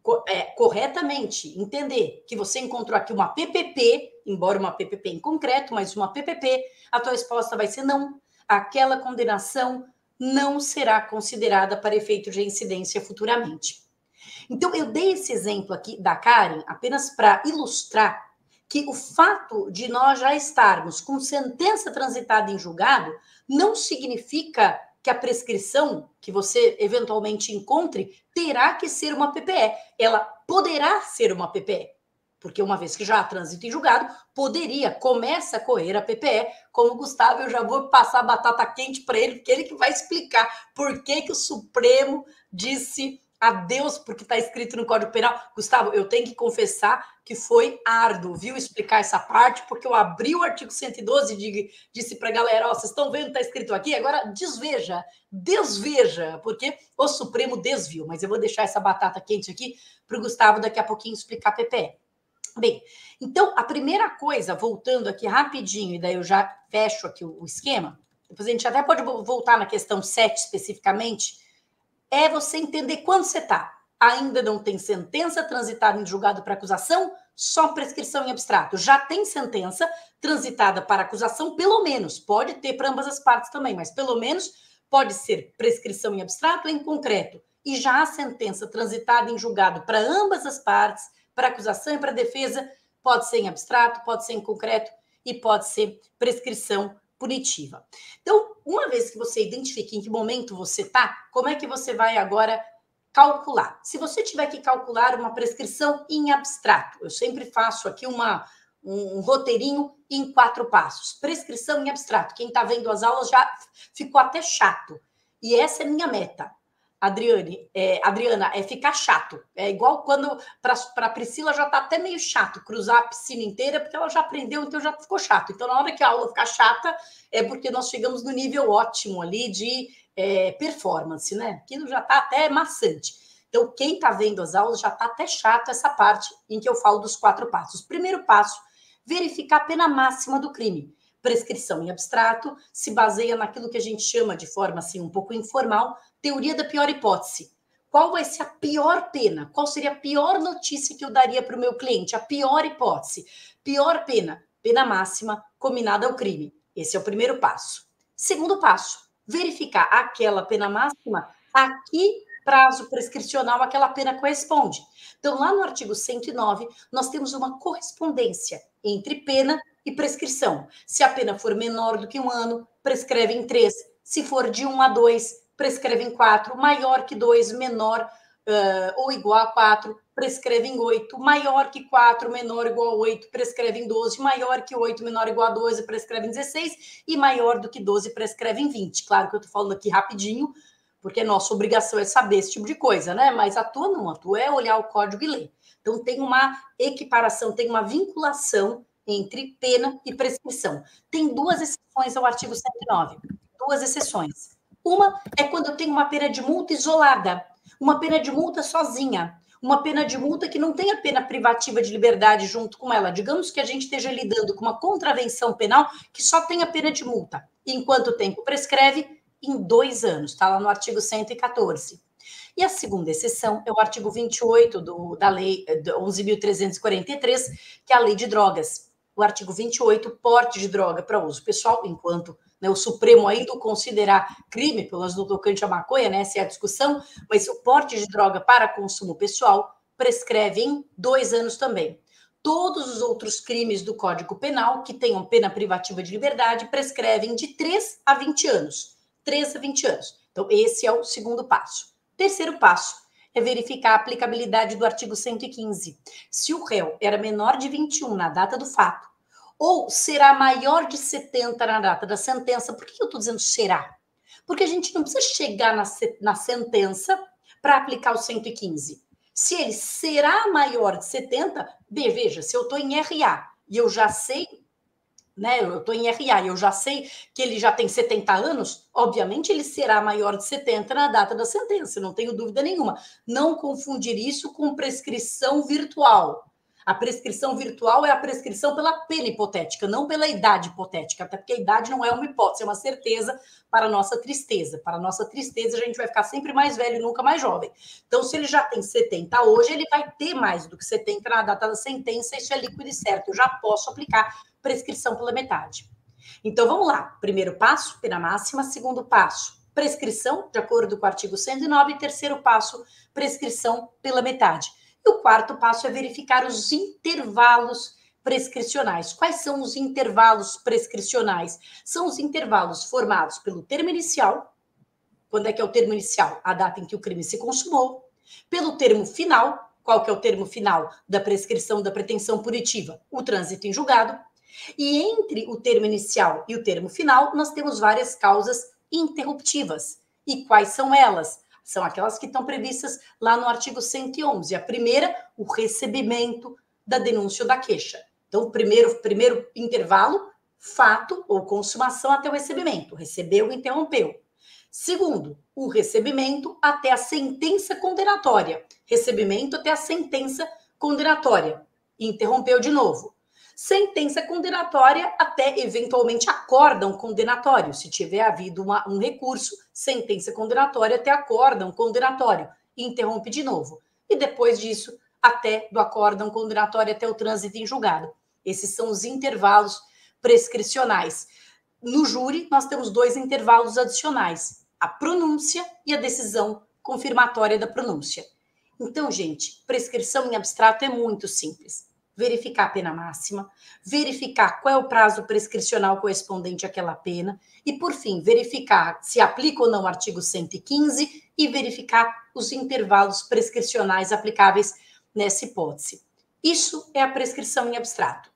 corretamente entender que você encontrou aqui uma PPP, embora uma PPP em concreto, mas uma PPP, a tua resposta vai ser não. Aquela condenação não será considerada para efeito de reincidência futuramente. Então, eu dei esse exemplo aqui da Karen apenas para ilustrar que o fato de nós já estarmos com sentença transitada em julgado não significa que a prescrição que você eventualmente encontre terá que ser uma PPE. Ela poderá ser uma PPE, porque uma vez que já transita em julgado, começa a correr a PPE. Como o Gustavo, eu já vou passar a batata quente para ele, porque ele que vai explicar por que o Supremo disse adeus, porque está escrito no Código Penal. Gustavo, eu tenho que confessar que foi árduo, viu, explicar essa parte, porque eu abri o artigo 112 e disse para a galera, vocês estão vendo, está escrito aqui, agora desveja, porque o Supremo desviou, mas eu vou deixar essa batata quente aqui para o Gustavo daqui a pouquinho explicar a PPE. Bem, então, a primeira coisa, voltando aqui rapidinho, e daí eu já fecho aqui o esquema, depois a gente até pode voltar na questão 7 especificamente, é você entender quando você está. Ainda não tem sentença transitada em julgado para acusação, só prescrição em abstrato. Já tem sentença transitada para acusação, pelo menos. Pode ter para ambas as partes também, mas pelo menos pode ser prescrição em abstrato ou em concreto. E já a sentença transitada em julgado para ambas as partes, para acusação e para defesa, pode ser em abstrato, pode ser em concreto e pode ser prescrição punitiva. Então, uma vez que você identifique em que momento você está, como é que você vai agora calcular? Se você tiver que calcular uma prescrição em abstrato, eu sempre faço aqui um roteirinho em 4 passos. Prescrição em abstrato. Quem está vendo as aulas já ficou até chato. E essa é minha meta. Adriana, é ficar chato. É igual quando para a Priscila já está até meio chato cruzar a piscina inteira, porque ela já aprendeu, então já ficou chato. Então, na hora que a aula ficar chata, é porque nós chegamos no nível ótimo ali de performance, né? Aquilo já está até maçante. Então, quem está vendo as aulas já está até chato essa parte em que eu falo dos 4 passos. Primeiro passo, verificar a pena máxima do crime. prescrição em abstrato se baseia naquilo que a gente chama de forma assim um pouco informal, teoria da pior hipótese. Qual vai ser a pior pena? Qual seria a pior notícia que eu daria para o meu cliente? A pior hipótese. Pior pena, pena máxima combinada ao crime. Esse é o primeiro passo. Segundo passo, verificar aquela pena máxima, a que prazo prescricional aquela pena corresponde. Então, lá no artigo 109, nós temos uma correspondência entre pena e prescrição. Se a pena for menor do que 1 ano, prescreve em 3. Se for de 1 a 2, prescreve em 4, maior que 2, menor ou igual a 4, prescreve em 8, maior que 4, menor ou igual a 8, prescreve em 12, maior que 8, menor ou igual a 12, prescreve em 16, e maior do que 12, prescreve em 20. Claro que eu estou falando aqui rapidinho, porque nossa obrigação é saber esse tipo de coisa, né? Mas a tua não, a tua é olhar o código e ler. Então tem uma equiparação, tem uma vinculação entre pena e prescrição. Tem 2 exceções ao artigo 109, 2 exceções. Uma é quando eu tenho uma pena de multa isolada, uma pena de multa sozinha, uma pena de multa que não tem a pena privativa de liberdade junto com ela. Digamos que a gente esteja lidando com uma contravenção penal que só tem a pena de multa. E em quanto tempo prescreve? Em 2 anos, está lá no artigo 114. E a segunda exceção é o artigo 28 da lei 11.343, que é a lei de drogas. O artigo 28, porte de droga para uso pessoal, enquanto o Supremo ainda o considerar crime, pelo menos no tocante à maconha, né? Essa é a discussão, mas o porte de droga para consumo pessoal prescreve em 2 anos também. Todos os outros crimes do Código Penal que tenham pena privativa de liberdade prescrevem de 3 a 20 anos. 3 a 20 anos. Então, esse é o segundo passo. Terceiro passo é verificar a aplicabilidade do artigo 115. Se o réu era menor de 21 na data do fato, ou será maior de 70 na data da sentença. Por que eu estou dizendo será? Porque a gente não precisa chegar na sentença para aplicar o 115. Se ele será maior de 70, veja, se eu estou em RA e eu já sei, né, eu estou em RA e eu já sei que ele já tem 70 anos, obviamente ele será maior de 70 na data da sentença, não tenho dúvida nenhuma. Não confundir isso com prescrição virtual. A prescrição virtual é a prescrição pela pena hipotética, não pela idade hipotética, até porque a idade não é uma hipótese, é uma certeza para a nossa tristeza. Para a nossa tristeza, a gente vai ficar sempre mais velho e nunca mais jovem. Então, se ele já tem 70 hoje, ele vai ter mais do que 70 na data da sentença, isso é líquido e certo. Eu já posso aplicar prescrição pela metade. Então, vamos lá. Primeiro passo, pena máxima. Segundo passo, prescrição, de acordo com o artigo 109. Terceiro passo, prescrição pela metade. E o quarto passo é verificar os intervalos prescricionais. Quais são os intervalos prescricionais? São os intervalos formados pelo termo inicial. Quando é que é o termo inicial? A data em que o crime se consumou. Pelo termo final. Qual que é o termo final da prescrição da pretensão punitiva? O trânsito em julgado. E entre o termo inicial e o termo final, nós temos várias causas interruptivas. E quais são elas? São aquelas que estão previstas lá no artigo 111. A primeira, o recebimento da denúncia ou da queixa. Então, primeiro intervalo, fato ou consumação até o recebimento. Recebeu, interrompeu. Segundo, o recebimento até a sentença condenatória. Recebimento até a sentença condenatória. Interrompeu de novo. Sentença condenatória até, eventualmente, acórdão condenatório. Se tiver havido um recurso, sentença condenatória até acórdão condenatório. Interrompe de novo. E depois disso, até do acórdão condenatório até o trânsito em julgado. Esses são os intervalos prescricionais. No júri, nós temos 2 intervalos adicionais. A pronúncia e a decisão confirmatória da pronúncia. Então, gente, prescrição em abstrato é muito simples. Verificar a pena máxima, verificar qual é o prazo prescricional correspondente àquela pena e, por fim, verificar se aplica ou não o artigo 115 e verificar os intervalos prescricionais aplicáveis nessa hipótese. Isso é a prescrição em abstrato.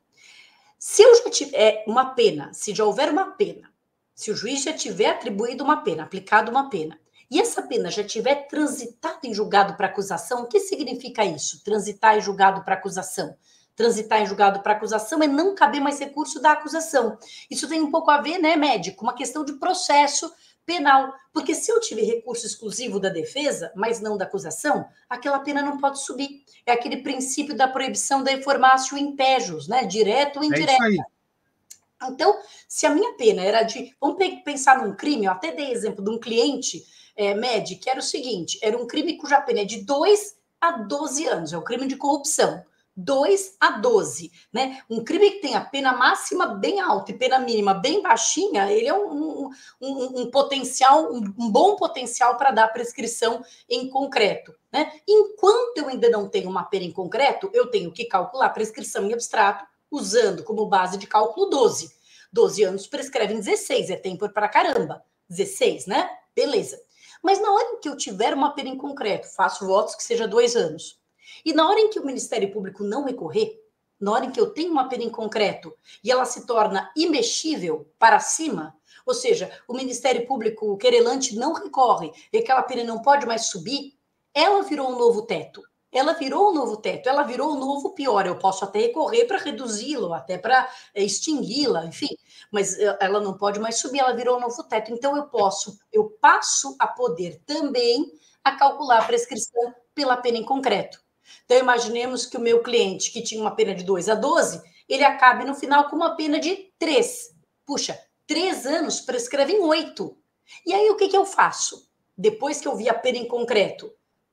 Se eu já tiver uma pena, se já houver uma pena, se o juiz já tiver atribuído uma pena, aplicado uma pena, e essa pena já tiver transitado em julgado para acusação, o que significa isso? Transitar em julgado para acusação. Transitar em julgado para acusação é não caber mais recurso da acusação. Isso tem um pouco a ver, né, médico, uma questão de processo penal. Porque se eu tiver recurso exclusivo da defesa, mas não da acusação, aquela pena não pode subir. É aquele princípio da proibição da informácio in pejus, né? Direto ou indireto. É isso aí. Então, se a minha pena era de... Vamos pensar num crime, eu até dei exemplo de um cliente médico, que era o seguinte, era um crime cuja pena é de 2 a 12 anos, é o crime de corrupção. 2 a 12, né? Um crime que tem a pena máxima bem alta e pena mínima bem baixinha, ele é um potencial, um bom potencial para dar prescrição em concreto, né? Enquanto eu ainda não tenho uma pena em concreto, eu tenho que calcular a prescrição em abstrato, usando como base de cálculo 12. 12 anos prescrevem 16, é tempo para caramba. 16, né? Beleza. Mas na hora em que eu tiver uma pena em concreto, faço votos que seja 2 anos. E na hora em que o Ministério Público não recorrer, na hora em que eu tenho uma pena em concreto e ela se torna imexível para cima, ou seja, o Ministério Público, o querelante não recorre e aquela pena não pode mais subir, ela virou um novo teto. Ela virou um novo teto, ela virou um novo pior. Eu posso até recorrer para reduzi-lo, até para extingui-la, enfim, mas ela não pode mais subir, ela virou um novo teto. Então eu passo a poder também a calcular a prescrição pela pena em concreto. Então imaginemos que o meu cliente, que tinha uma pena de 2 a 12, ele acabe no final com uma pena de 3. Puxa, 3 anos prescrevem 8. E aí o que eu faço? Depois que eu vi a pena em concreto,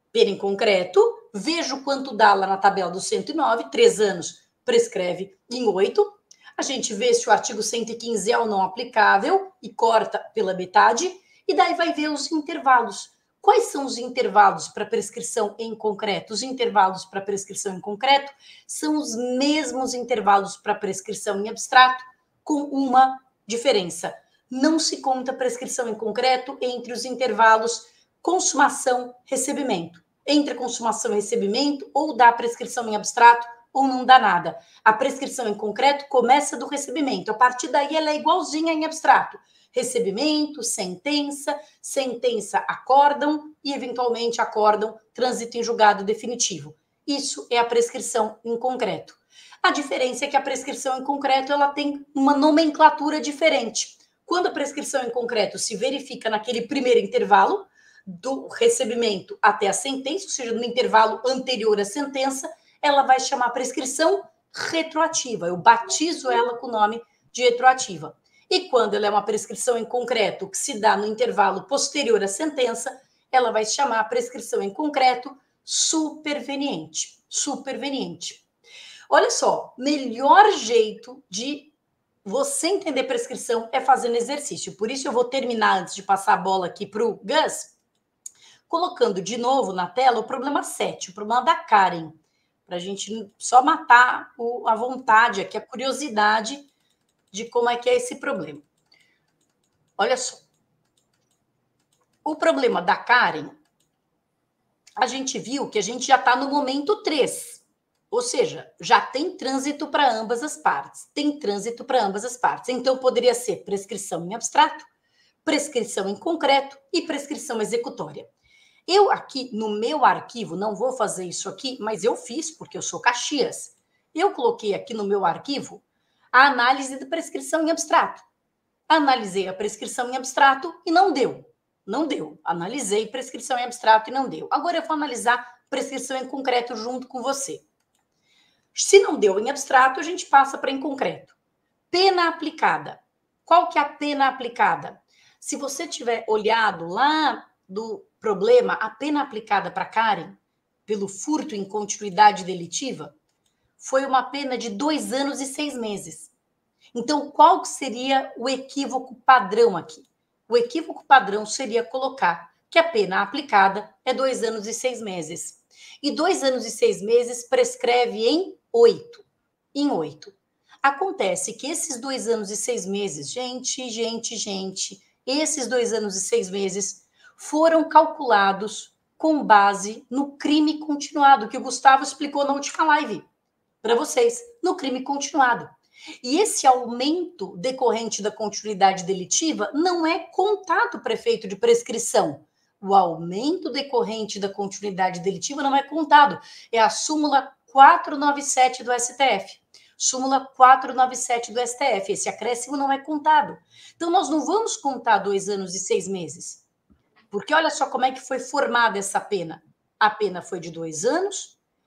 vejo quanto dá lá na tabela do 109, 3 anos prescreve em 8. A gente vê se o artigo 115 é ou não aplicável e corta pela metade, e daí vai ver os intervalos. Quais são os intervalos para prescrição em concreto? Os intervalos para prescrição em concreto são os mesmos intervalos para prescrição em abstrato, com uma diferença. Não se conta prescrição em concreto entre os intervalos consumação-recebimento. Entre a consumação e recebimento, ou dá prescrição em abstrato, ou não dá nada. A prescrição em concreto começa do recebimento. A partir daí, ela é igualzinha em abstrato. Recebimento, sentença, acórdão e, eventualmente, acórdão, trânsito em julgado definitivo. Isso é a prescrição em concreto. A diferença é que a prescrição em concreto ela tem uma nomenclatura diferente. Quando a prescrição em concreto se verifica naquele primeiro intervalo, do recebimento até a sentença, ou seja, no intervalo anterior à sentença, ela vai chamar prescrição retroativa. Eu batizo ela com o nome de retroativa. E quando ela é uma prescrição em concreto que se dá no intervalo posterior à sentença, ela vai chamar prescrição em concreto superveniente. Superveniente. Olha só, melhor jeito de você entender prescrição é fazendo exercício. Por isso eu vou terminar, antes de passar a bola aqui para o Gus, colocando de novo na tela o problema 7, o problema da Karen, para a gente só matar a vontade aqui, a curiosidade de como é que é esse problema. Olha só. O problema da Karen, a gente viu que a gente já está no momento 3, ou seja, já tem trânsito para ambas as partes. Tem trânsito para ambas as partes. Então, poderia ser prescrição em abstrato, prescrição em concreto e prescrição executória. Eu aqui no meu arquivo, não vou fazer isso aqui, mas eu fiz porque eu sou Caxias. Eu coloquei aqui no meu arquivo a análise de prescrição em abstrato. Analisei a prescrição em abstrato e não deu. Não deu. Analisei prescrição em abstrato e não deu. Agora eu vou analisar prescrição em concreto junto com você. Se não deu em abstrato, a gente passa para em concreto. Pena aplicada. Qual que é a pena aplicada? Se você tiver olhado lá do problema, a pena aplicada para Karen, pelo furto em continuidade delitiva, foi uma pena de 2 anos e 6 meses. Então, qual seria o equívoco padrão aqui? O equívoco padrão seria colocar que a pena aplicada é 2 anos e 6 meses. E 2 anos e 6 meses prescreve em 8. Em 8. Acontece que esses 2 anos e 6 meses, gente, esses 2 anos e 6 meses foram calculados com base no crime continuado, que o Gustavo explicou na última live para vocês, no crime continuado. E esse aumento decorrente da continuidade delitiva não é contado para efeito de prescrição. O aumento decorrente da continuidade delitiva não é contado. É a súmula 497 do STF. Súmula 497 do STF. Esse acréscimo não é contado. Então, nós não vamos contar 2 anos e 6 meses. Porque olha só como é que foi formada essa pena. A pena foi de 2 anos,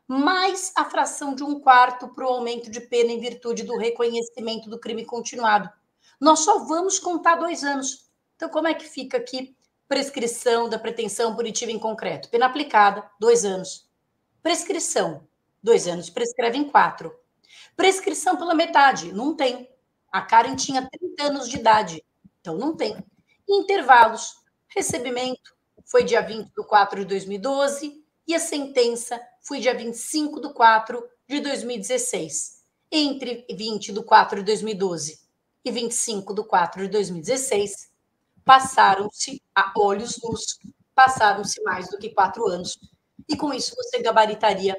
mais a fração de 1/4 para o aumento de pena em virtude do reconhecimento do crime continuado. Nós só vamos contar 2 anos. Então, como é que fica aqui prescrição da pretensão punitiva em concreto? Pena aplicada, 2 anos. Prescrição, 2 anos, prescreve em 4. Prescrição pela metade, não tem. A Karen tinha 30 anos de idade, então não tem. Intervalos, recebimento foi dia 20 de 4 de 2012 e a sentença foi dia 25 de 4 de 2016. Entre 20 de 4 de 2012 e 25 de 4 de 2016, passaram-se a olhos nus, passaram-se mais do que 4 anos. E com isso você gabaritaria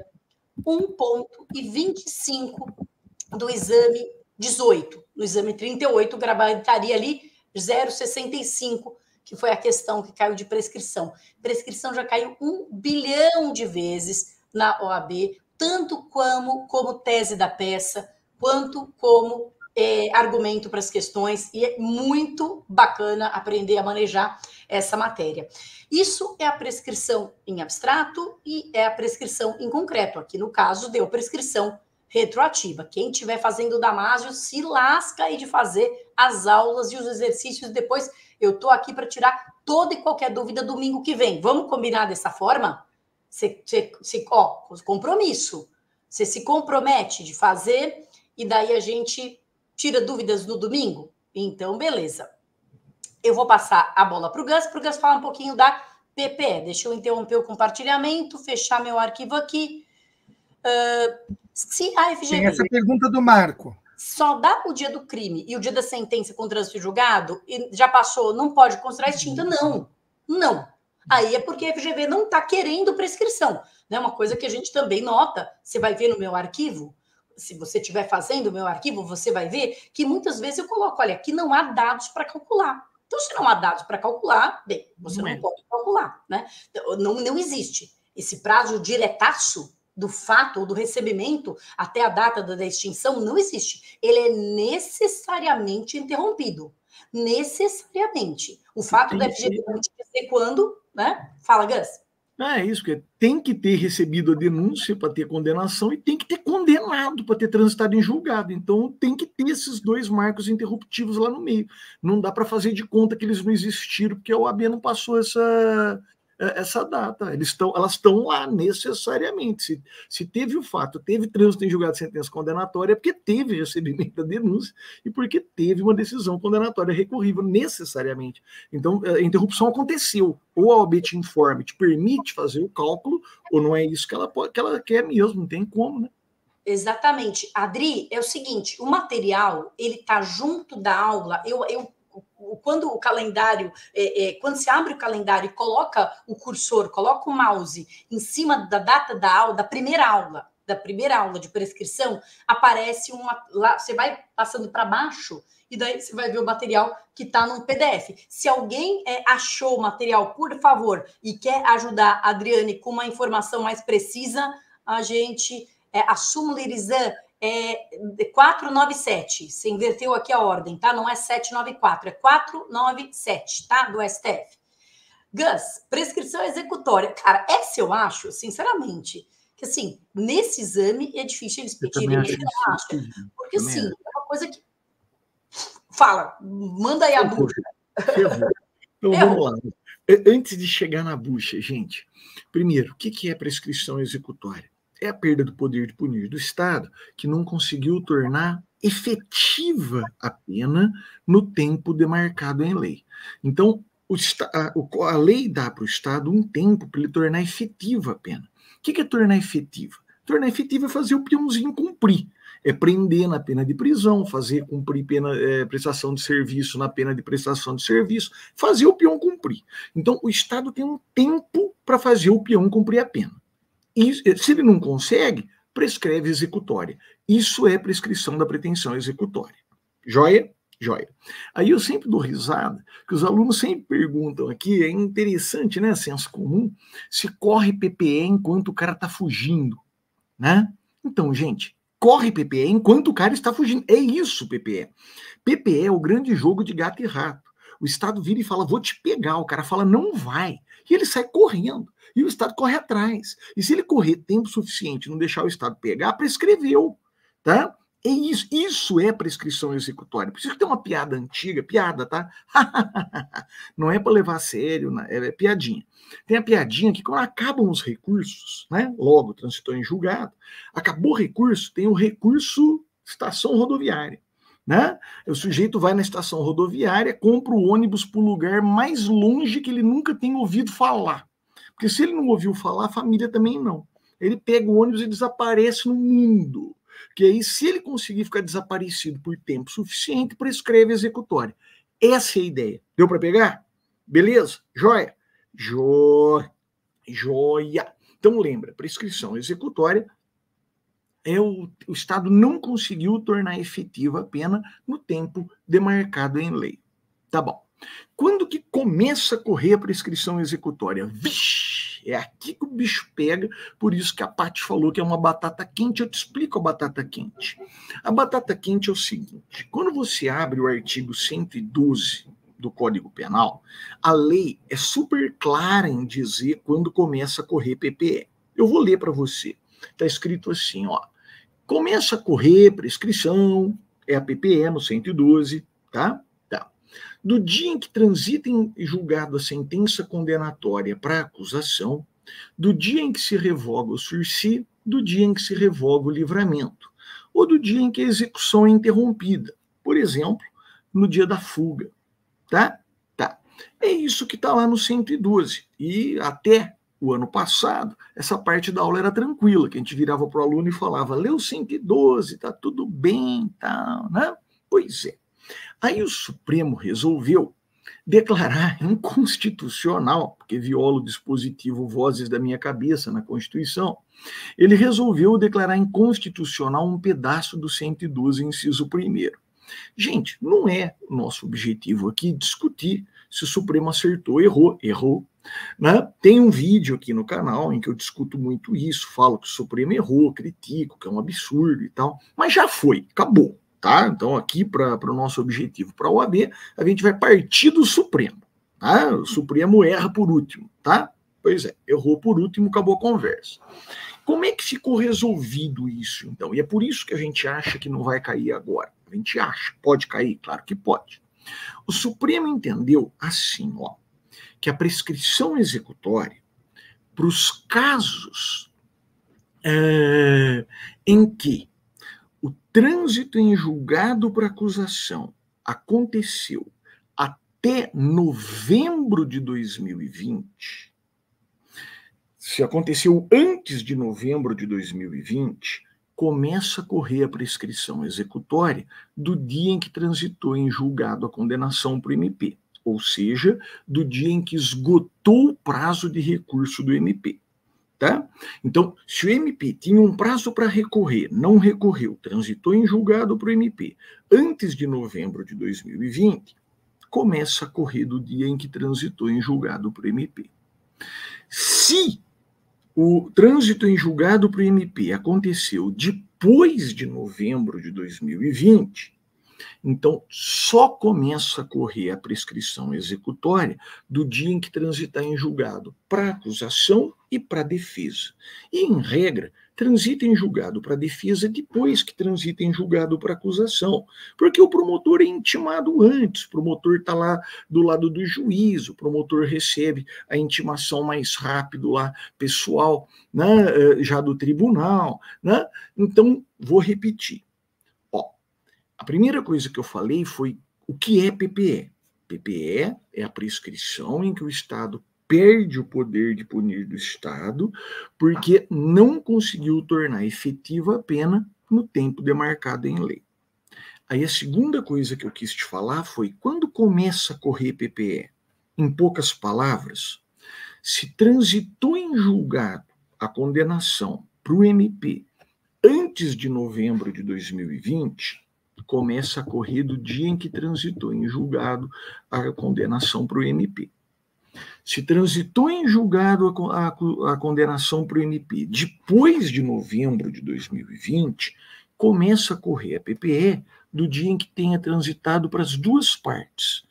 1,25 do exame 18. No exame 38, gabaritaria ali 0,65, que foi a questão que caiu de prescrição. Prescrição já caiu 1 bilhão de vezes na OAB, tanto como tese da peça, quanto como argumento para as questões, e é muito bacana aprender a manejar essa matéria. Isso é a prescrição em abstrato e é a prescrição em concreto. Aqui, no caso, deu prescrição retroativa. Quem estiver fazendo o Damásio, se lasca aí de fazer as aulas e os exercícios depois. Eu estou aqui para tirar toda e qualquer dúvida domingo que vem. Vamos combinar dessa forma? Compromisso. Você se compromete de fazer e daí a gente tira dúvidas no domingo? Então, beleza. Eu vou passar a bola para o Gus falar um pouquinho da PPE. Deixa eu interromper o compartilhamento, fechar meu arquivo aqui. Se a FGV... Tem essa pergunta do Marco. Só dá o dia do crime e o dia da sentença com trânsito julgado e já passou, não pode considerar extinta? Não. Não. Aí é porque a FGV não está querendo prescrição. Né? Uma coisa que a gente também nota, você vai ver no meu arquivo, se você estiver fazendo o meu arquivo, você vai ver que muitas vezes eu coloco, olha, aqui não há dados para calcular. Então, se não há dados para calcular, bem, você não pode calcular, né? Não existe. Esse prazo diretaço do fato ou do recebimento até a data da extinção não existe. Ele é necessariamente interrompido. Necessariamente. O fato da FGV não te dizer quando, né? Fala, Gus. É isso, porque tem que ter recebido a denúncia para ter condenação e tem que ter condenado para ter transitado em julgado. Então tem que ter esses 2 marcos interruptivos lá no meio. Não dá para fazer de conta que eles não existiram, porque a OAB não passou essa data. Elas estão lá necessariamente. Se teve o fato, teve trânsito em julgado de sentença condenatória, é porque teve recebimento da denúncia e porque teve uma decisão condenatória recorrível necessariamente. Então, a interrupção aconteceu. Ou a OAB te informa, te permite fazer o cálculo, ou não é isso que ela quer mesmo, não tem como, né? Exatamente. Adri, é o seguinte, o material, ele tá junto da aula, quando o calendário, quando se abre o calendário e coloca o cursor, coloca o mouse em cima da data da aula, da primeira aula de prescrição, aparece lá, você vai passando para baixo e daí você vai ver o material que está no PDF. Se alguém achou o material, por favor, e quer ajudar a Adriane com uma informação mais precisa, a gente, a súmula Irizan é 497, você inverteu aqui a ordem, tá? Não é 794, é 497, tá? Do STF. Gus, prescrição executória. Cara, essa eu acho, sinceramente, que assim, nesse exame é difícil eles pedirem, porque assim, é uma coisa que... Fala, manda aí a bucha. Então vamos lá. Antes de chegar na bucha, gente, primeiro, o que é prescrição executória? É a perda do poder de punir do Estado que não conseguiu tornar efetiva a pena no tempo demarcado em lei. Então, a lei dá para o Estado um tempo para ele tornar efetiva a pena. O que é tornar efetiva? Tornar efetiva é fazer o peãozinho cumprir. É prender na pena de prisão, fazer cumprir prestação de serviço na pena de prestação de serviço, fazer o peão cumprir. Então, o Estado tem um tempo para fazer o peão cumprir a pena. E, se ele não consegue, prescreve executória. Isso é prescrição da pretensão executória. Joia? Joia. Aí eu sempre dou risada, que os alunos sempre perguntam aqui, é interessante, né, senso comum, se corre PPE enquanto o cara está fugindo, né? Então, gente, corre PPE enquanto o cara está fugindo. É isso, PPE. PPE é o grande jogo de gato e rato. O Estado vira e fala, vou te pegar. O cara fala, não vai. E ele sai correndo. E o Estado corre atrás. E se ele correr tempo suficiente e não deixar o Estado pegar, prescreveu. Tá? É isso. Isso é prescrição executória. Por isso que tem uma piada antiga, piada, tá? Não é para levar a sério, é piadinha. Tem a piadinha que quando acabam os recursos, né? Logo transitou em julgado, acabou o recurso, tem o recurso estação rodoviária. Né? O sujeito vai na estação rodoviária, compra o ônibus para o lugar mais longe que ele nunca tem ouvido falar. Porque se ele não ouviu falar, a família também não. Ele pega o ônibus e desaparece no mundo. Que aí, se ele conseguir ficar desaparecido por tempo suficiente, prescreve a executória. Essa é a ideia. Deu para pegar? Beleza? Joia? Joia. Então lembra, prescrição executória é o Estado não conseguiu tornar efetiva a pena no tempo demarcado em lei. Tá bom. Quando que começa a correr a prescrição executória? Vixe, é aqui que o bicho pega, por isso que a Paty falou que é uma batata quente. Eu te explico a batata quente. A batata quente é o seguinte, quando você abre o artigo 112 do Código Penal, a lei é super clara em dizer quando começa a correr PPE. Eu vou ler para você. Está escrito assim, ó. Começa a correr prescrição, é a PPE no 112, tá? Tá. Do dia em que transita em julgado a sentença condenatória para acusação, do dia em que se revoga o sursi, do dia em que se revoga o livramento, ou do dia em que a execução é interrompida, por exemplo, no dia da fuga, tá? Tá. É isso que está lá no 112, e até o ano passado, essa parte da aula era tranquila, que a gente virava para o aluno e falava, lê o 112, tá tudo bem, tá, né? Pois é. Aí o Supremo resolveu declarar inconstitucional, porque viola o dispositivo Vozes da Minha Cabeça na Constituição, ele resolveu declarar inconstitucional um pedaço do 112, inciso 1º. Gente, não é nosso objetivo aqui discutir se o Supremo acertou ou errou. Né? Tem um vídeo aqui no canal em que eu discuto muito isso, falo que o Supremo errou, critico, que é um absurdo e tal, mas já foi, acabou. Tá? Então aqui para o nosso objetivo, para a OAB, a gente vai partir do Supremo. Tá? O Supremo erra por último. Tá? Pois é, errou por último, acabou a conversa. Como é que ficou resolvido isso, então? E é por isso que a gente acha que não vai cair agora. A gente acha, pode cair? Claro que pode. O Supremo entendeu assim, ó, que a prescrição executória, para os casos em que o trânsito em julgado para acusação aconteceu até novembro de 2020, se aconteceu antes de novembro de 2020, começa a correr a prescrição executória do dia em que transitou em julgado a condenação para o MP, ou seja, do dia em que esgotou o prazo de recurso do MP. Tá? Então, se o MP tinha um prazo para recorrer, não recorreu, transitou em julgado para o MP antes de novembro de 2020, começa a correr do dia em que transitou em julgado para o MP. Se o trânsito em julgado para o MP aconteceu depois de novembro de 2020, então só começa a correr a prescrição executória do dia em que transitar em julgado para acusação e para defesa. E, em regra, transita em julgado para defesa depois que transita em julgado para acusação, porque o promotor é intimado antes, o promotor está lá do lado do juiz, o promotor recebe a intimação mais rápido lá, pessoal, né, já do tribunal, né? Então, vou repetir. Ó, a primeira coisa que eu falei foi o que é PPE. PPE é a prescrição em que o Estado perde o poder de punir do Estado porque não conseguiu tornar efetiva a pena no tempo demarcado em lei. Aí a segunda coisa que eu quis te falar foi quando começa a correr PPE. Em poucas palavras, se transitou em julgado a condenação para o MP antes de novembro de 2020, começa a correr do dia em que transitou em julgado a condenação para o MP. Se transitou em julgado a condenação para o MP depois de novembro de 2020, começa a correr a PPE do dia em que tenha transitado para as duas partes,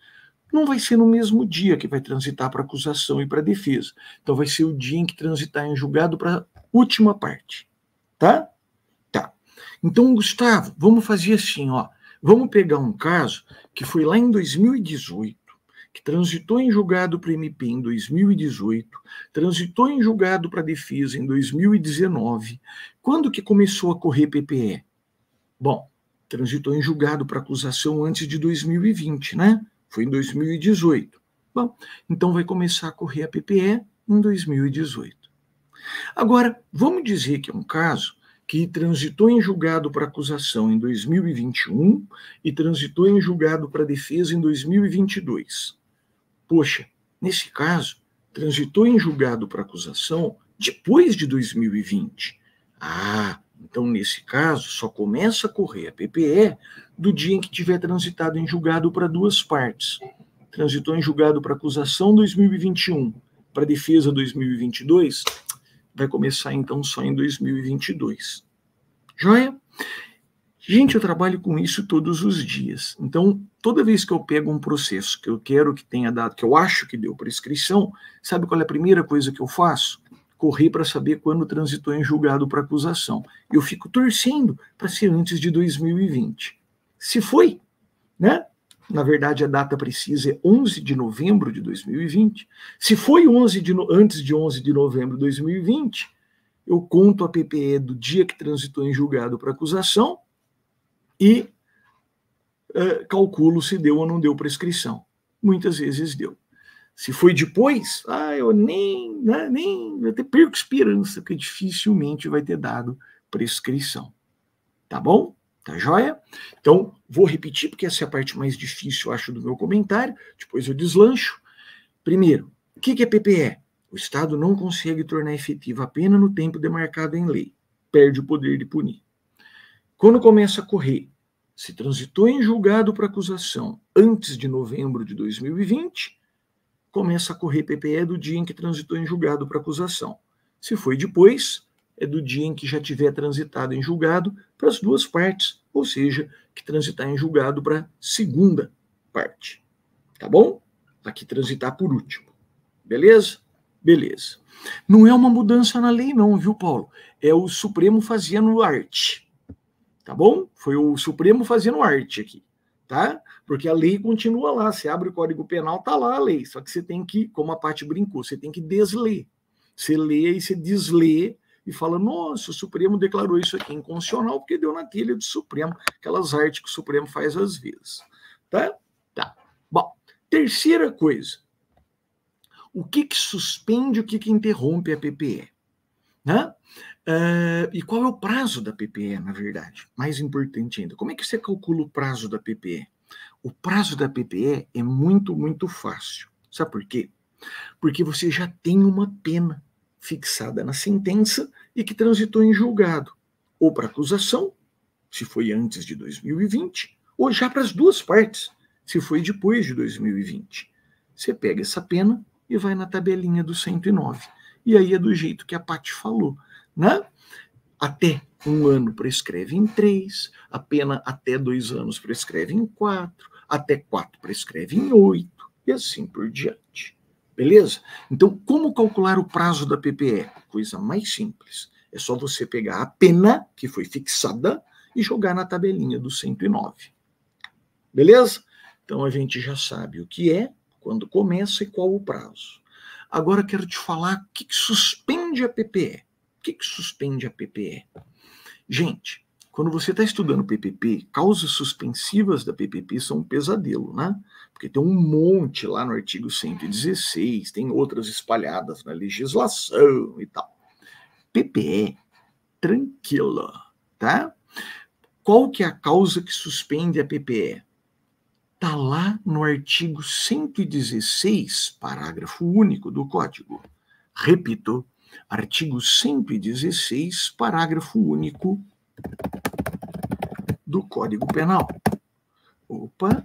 não vai ser no mesmo dia que vai transitar para acusação e para defesa. Então vai ser o dia em que transitar em julgado para a última parte. Tá? Tá. Então, Gustavo, vamos fazer assim, ó. Vamos pegar um caso que foi lá em 2018, que transitou em julgado para MP em 2018, transitou em julgado para defesa em 2019. Quando que começou a correr PPE? Bom, transitou em julgado para acusação antes de 2020, né? Foi em 2018. Bom, então vai começar a correr a PPE em 2018. Agora, vamos dizer que é um caso que transitou em julgado para acusação em 2021 e transitou em julgado para defesa em 2022. Poxa, nesse caso, transitou em julgado para acusação depois de 2020. Ah, então nesse caso só começa a correr a PPE do dia em que tiver transitado em julgado para duas partes. Transitou em julgado para acusação 2021, para defesa 2022, vai começar então só em 2022. Joia? Gente, eu trabalho com isso todos os dias. Então, toda vez que eu pego um processo que eu quero que tenha dado, que eu acho que deu prescrição, sabe qual é a primeira coisa que eu faço? Correr para saber quando transitou em julgado para acusação. Eu fico torcendo para ser antes de 2020. Se foi, né? Na verdade, a data precisa é 11 de novembro de 2020. Se foi antes de 11 de novembro de 2020, eu conto a PPE do dia que transitou em julgado para acusação e calculo se deu ou não deu prescrição. Muitas vezes deu. Se foi depois, eu eu até perco esperança, porque dificilmente vai ter dado prescrição. Tá bom? Tá joia? Então, vou repetir, porque essa é a parte mais difícil, eu acho, do meu comentário. Depois eu deslancho. Primeiro, o que é PPE? O Estado não consegue tornar efetiva a pena no tempo demarcado em lei. Perde o poder de punir. Quando começa a correr, se transitou em julgado para acusação antes de novembro de 2020, começa a correr PPE do dia em que transitou em julgado para acusação. Se foi depois, é do dia em que já tiver transitado em julgado para as duas partes, ou seja, que transitar em julgado para a segunda parte. Tá bom? Aqui transitar por último. Beleza? Beleza. Não é uma mudança na lei não, viu, Paulo? É o Supremo fazendo arte. Tá bom? Foi o Supremo fazendo arte aqui, tá? Porque a lei continua lá. Você abre o Código Penal, tá lá a lei. Só que você tem que, como a Paty brincou, você tem que desler. Você lê e você deslê e fala, nossa, o Supremo declarou isso aqui inconstitucional porque deu na telha do Supremo, aquelas artes que o Supremo faz às vezes. Tá? Tá. Bom, terceira coisa. O que suspende, o que interrompe a PPE? Né? E qual é o prazo da PPE, na verdade? Mais importante ainda, como é que você calcula o prazo da PPE? O prazo da PPE é muito, muito fácil. Sabe por quê? Porque você já tem uma pena fixada na sentença e que transitou em julgado, ou para acusação, se foi antes de 2020, ou já para as duas partes, se foi depois de 2020. Você pega essa pena e vai na tabelinha do 109. E aí é do jeito que a Paty falou, né? Até 1 ano prescreve em 3, a pena até 2 anos prescreve em 4, até 4 prescreve em 8, e assim por diante. Beleza? Então, como calcular o prazo da PPE? Coisa mais simples. É só você pegar a pena que foi fixada e jogar na tabelinha do 109. Beleza? Então, a gente já sabe o que é, quando começa e qual o prazo. Agora, quero te falar o que suspende a PPE. O que suspende a PPE? Gente, quando você está estudando PPP, causas suspensivas da PPP são um pesadelo, né? Porque tem um monte lá no artigo 116, tem outras espalhadas na legislação e tal. PPE, tranquila, tá? Qual que é a causa que suspende a PPE? Está lá no artigo 116, parágrafo único do Código. Repito, artigo 116, parágrafo único do Código Penal. Opa!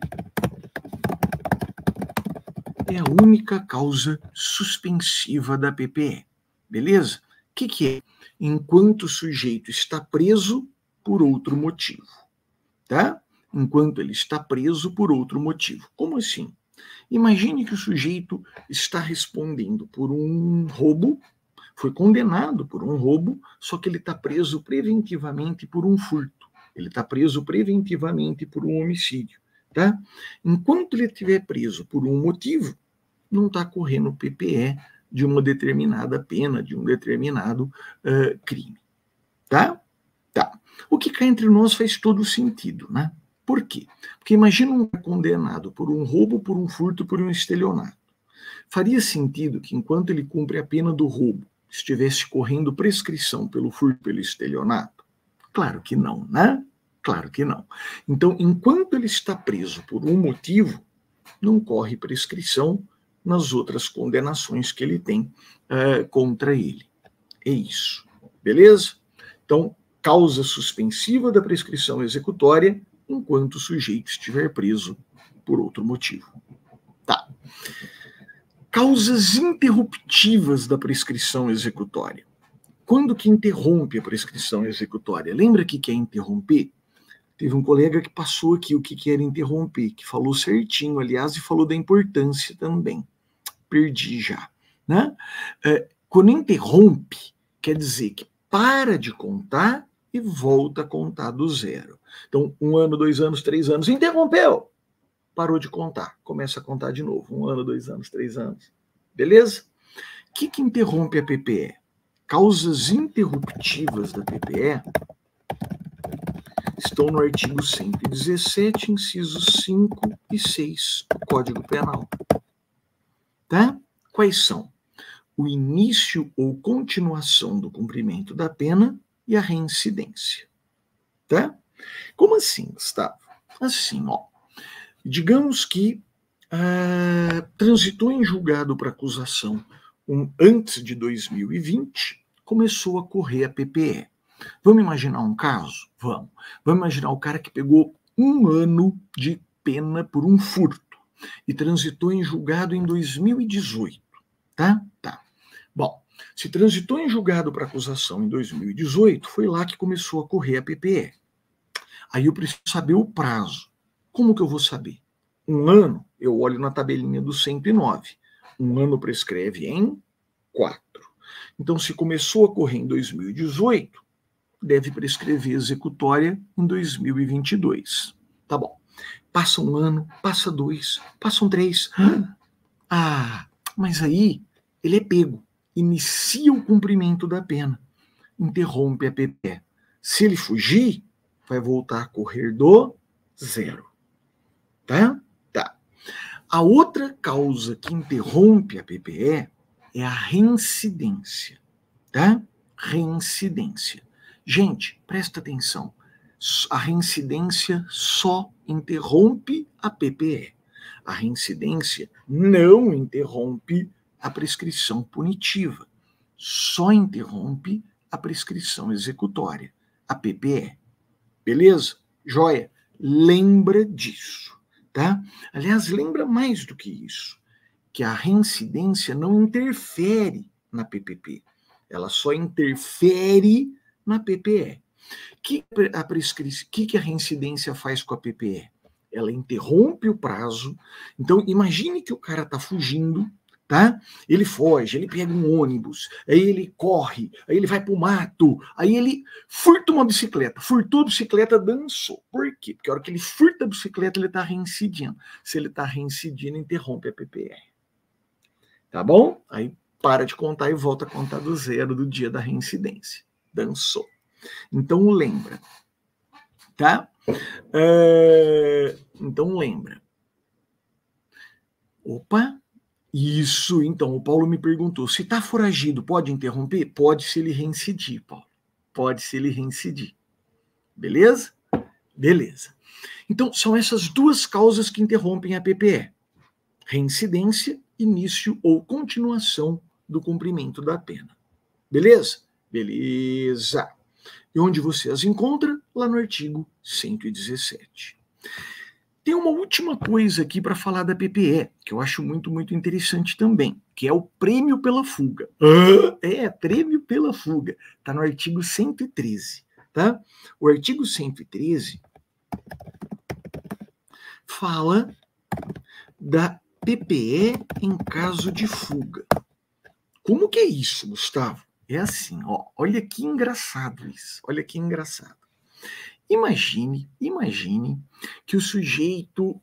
É a única causa suspensiva da PPE. Beleza? O que é? Enquanto o sujeito está preso por outro motivo. Tá? Enquanto ele está preso por outro motivo. Como assim? Imagine que o sujeito está respondendo por um roubo, foi condenado por um roubo, só que ele está preso preventivamente por um furto. Ele está preso preventivamente por um homicídio. Tá? Enquanto ele estiver preso por um motivo, não está correndo o PPE de uma determinada pena, de um determinado crime. Tá? Tá. O que cá entre nós faz todo sentido, né? Por quê? Porque imagina um condenado por um roubo, por um furto, por um estelionato. Faria sentido que enquanto ele cumpre a pena do roubo, estivesse correndo prescrição pelo furto, pelo estelionato? Claro que não, né? Claro que não. Então, enquanto ele está preso por um motivo, não corre prescrição nas outras condenações que ele tem contra ele. É isso. Beleza? Então, causa suspensiva da prescrição executória enquanto o sujeito estiver preso por outro motivo. Tá. Causas interruptivas da prescrição executória. Quando que interrompe a prescrição executória? Lembra que é interromper? Teve um colega que passou aqui o que era interromper, que falou certinho, aliás, e falou da importância também. Perdi já. Né? Quando interrompe, quer dizer que para de contar e volta a contar do zero. Então, 1 ano, 2 anos, 3 anos, interrompeu! Parou de contar, começa a contar de novo. 1 ano, 2 anos, 3 anos. Beleza? O que interrompe a PPE? Causas interruptivas da PPE estão no artigo 117, incisos 5 e 6 do Código Penal. Tá? Quais são? O início ou continuação do cumprimento da pena e a reincidência. Tá? Como assim, Gustavo? Assim, ó. Digamos que transitou em julgado para acusação antes de 2020, começou a correr a PPE. Vamos imaginar um caso? Vamos. Vamos imaginar o cara que pegou 1 ano de pena por um furto e transitou em julgado em 2018. Tá? Tá. Bom, se transitou em julgado para acusação em 2018, foi lá que começou a correr a PPE. Aí eu preciso saber o prazo. Como que eu vou saber? 1 ano, eu olho na tabelinha do 109. 1 ano prescreve em 4. Então, se começou a correr em 2018, deve prescrever executória em 2022. Tá bom. Passa 1 ano, passa 2, passam 3. Mas aí ele é pego. Inicia o cumprimento da pena. Interrompe a PPE. Se ele fugir, vai voltar a correr do zero. Tá? Tá. A outra causa que interrompe a PPE é a reincidência. Tá? Reincidência. Gente, presta atenção. A reincidência só interrompe a PPE. A reincidência não interrompe a prescrição punitiva. Só interrompe a prescrição executória, a PPE. Beleza? Joia? Lembra disso, tá? Aliás, lembra mais do que isso, que a reincidência não interfere na PPP. Ela só interfere na PPE. O que a reincidência faz com a PPE? Ela interrompe o prazo. Então, imagine que o cara está fugindo, tá? Ele foge, ele pega um ônibus, aí ele corre, aí ele vai para o mato, aí ele furta uma bicicleta. Furtou a bicicleta, dançou. Por quê? Porque a hora que ele furta a bicicleta, ele está reincidindo. Se ele está reincidindo, interrompe a PPE. Tá bom? Aí para de contar e volta a contar do zero do dia da reincidência. Dançou. Então lembra, tá? Então lembra. Opa, isso. Então o Paulo me perguntou, se está foragido, pode interromper? Pode se ele reincidir, Paulo. Pode se ele reincidir. Beleza? Beleza. Então são essas duas causas que interrompem a PPE. Reincidência, início ou continuação do cumprimento da pena. Beleza? Beleza. E onde você as encontra? Lá no artigo 117. Tem uma última coisa aqui para falar da PPE, que eu acho muito, muito interessante também, que é o prêmio pela fuga. Prêmio pela fuga. Está no artigo 113. Tá? O artigo 113 fala da PPE em caso de fuga. Como que é isso, Gustavo? É assim, ó, olha que engraçado isso, olha que engraçado. Imagine que o sujeito,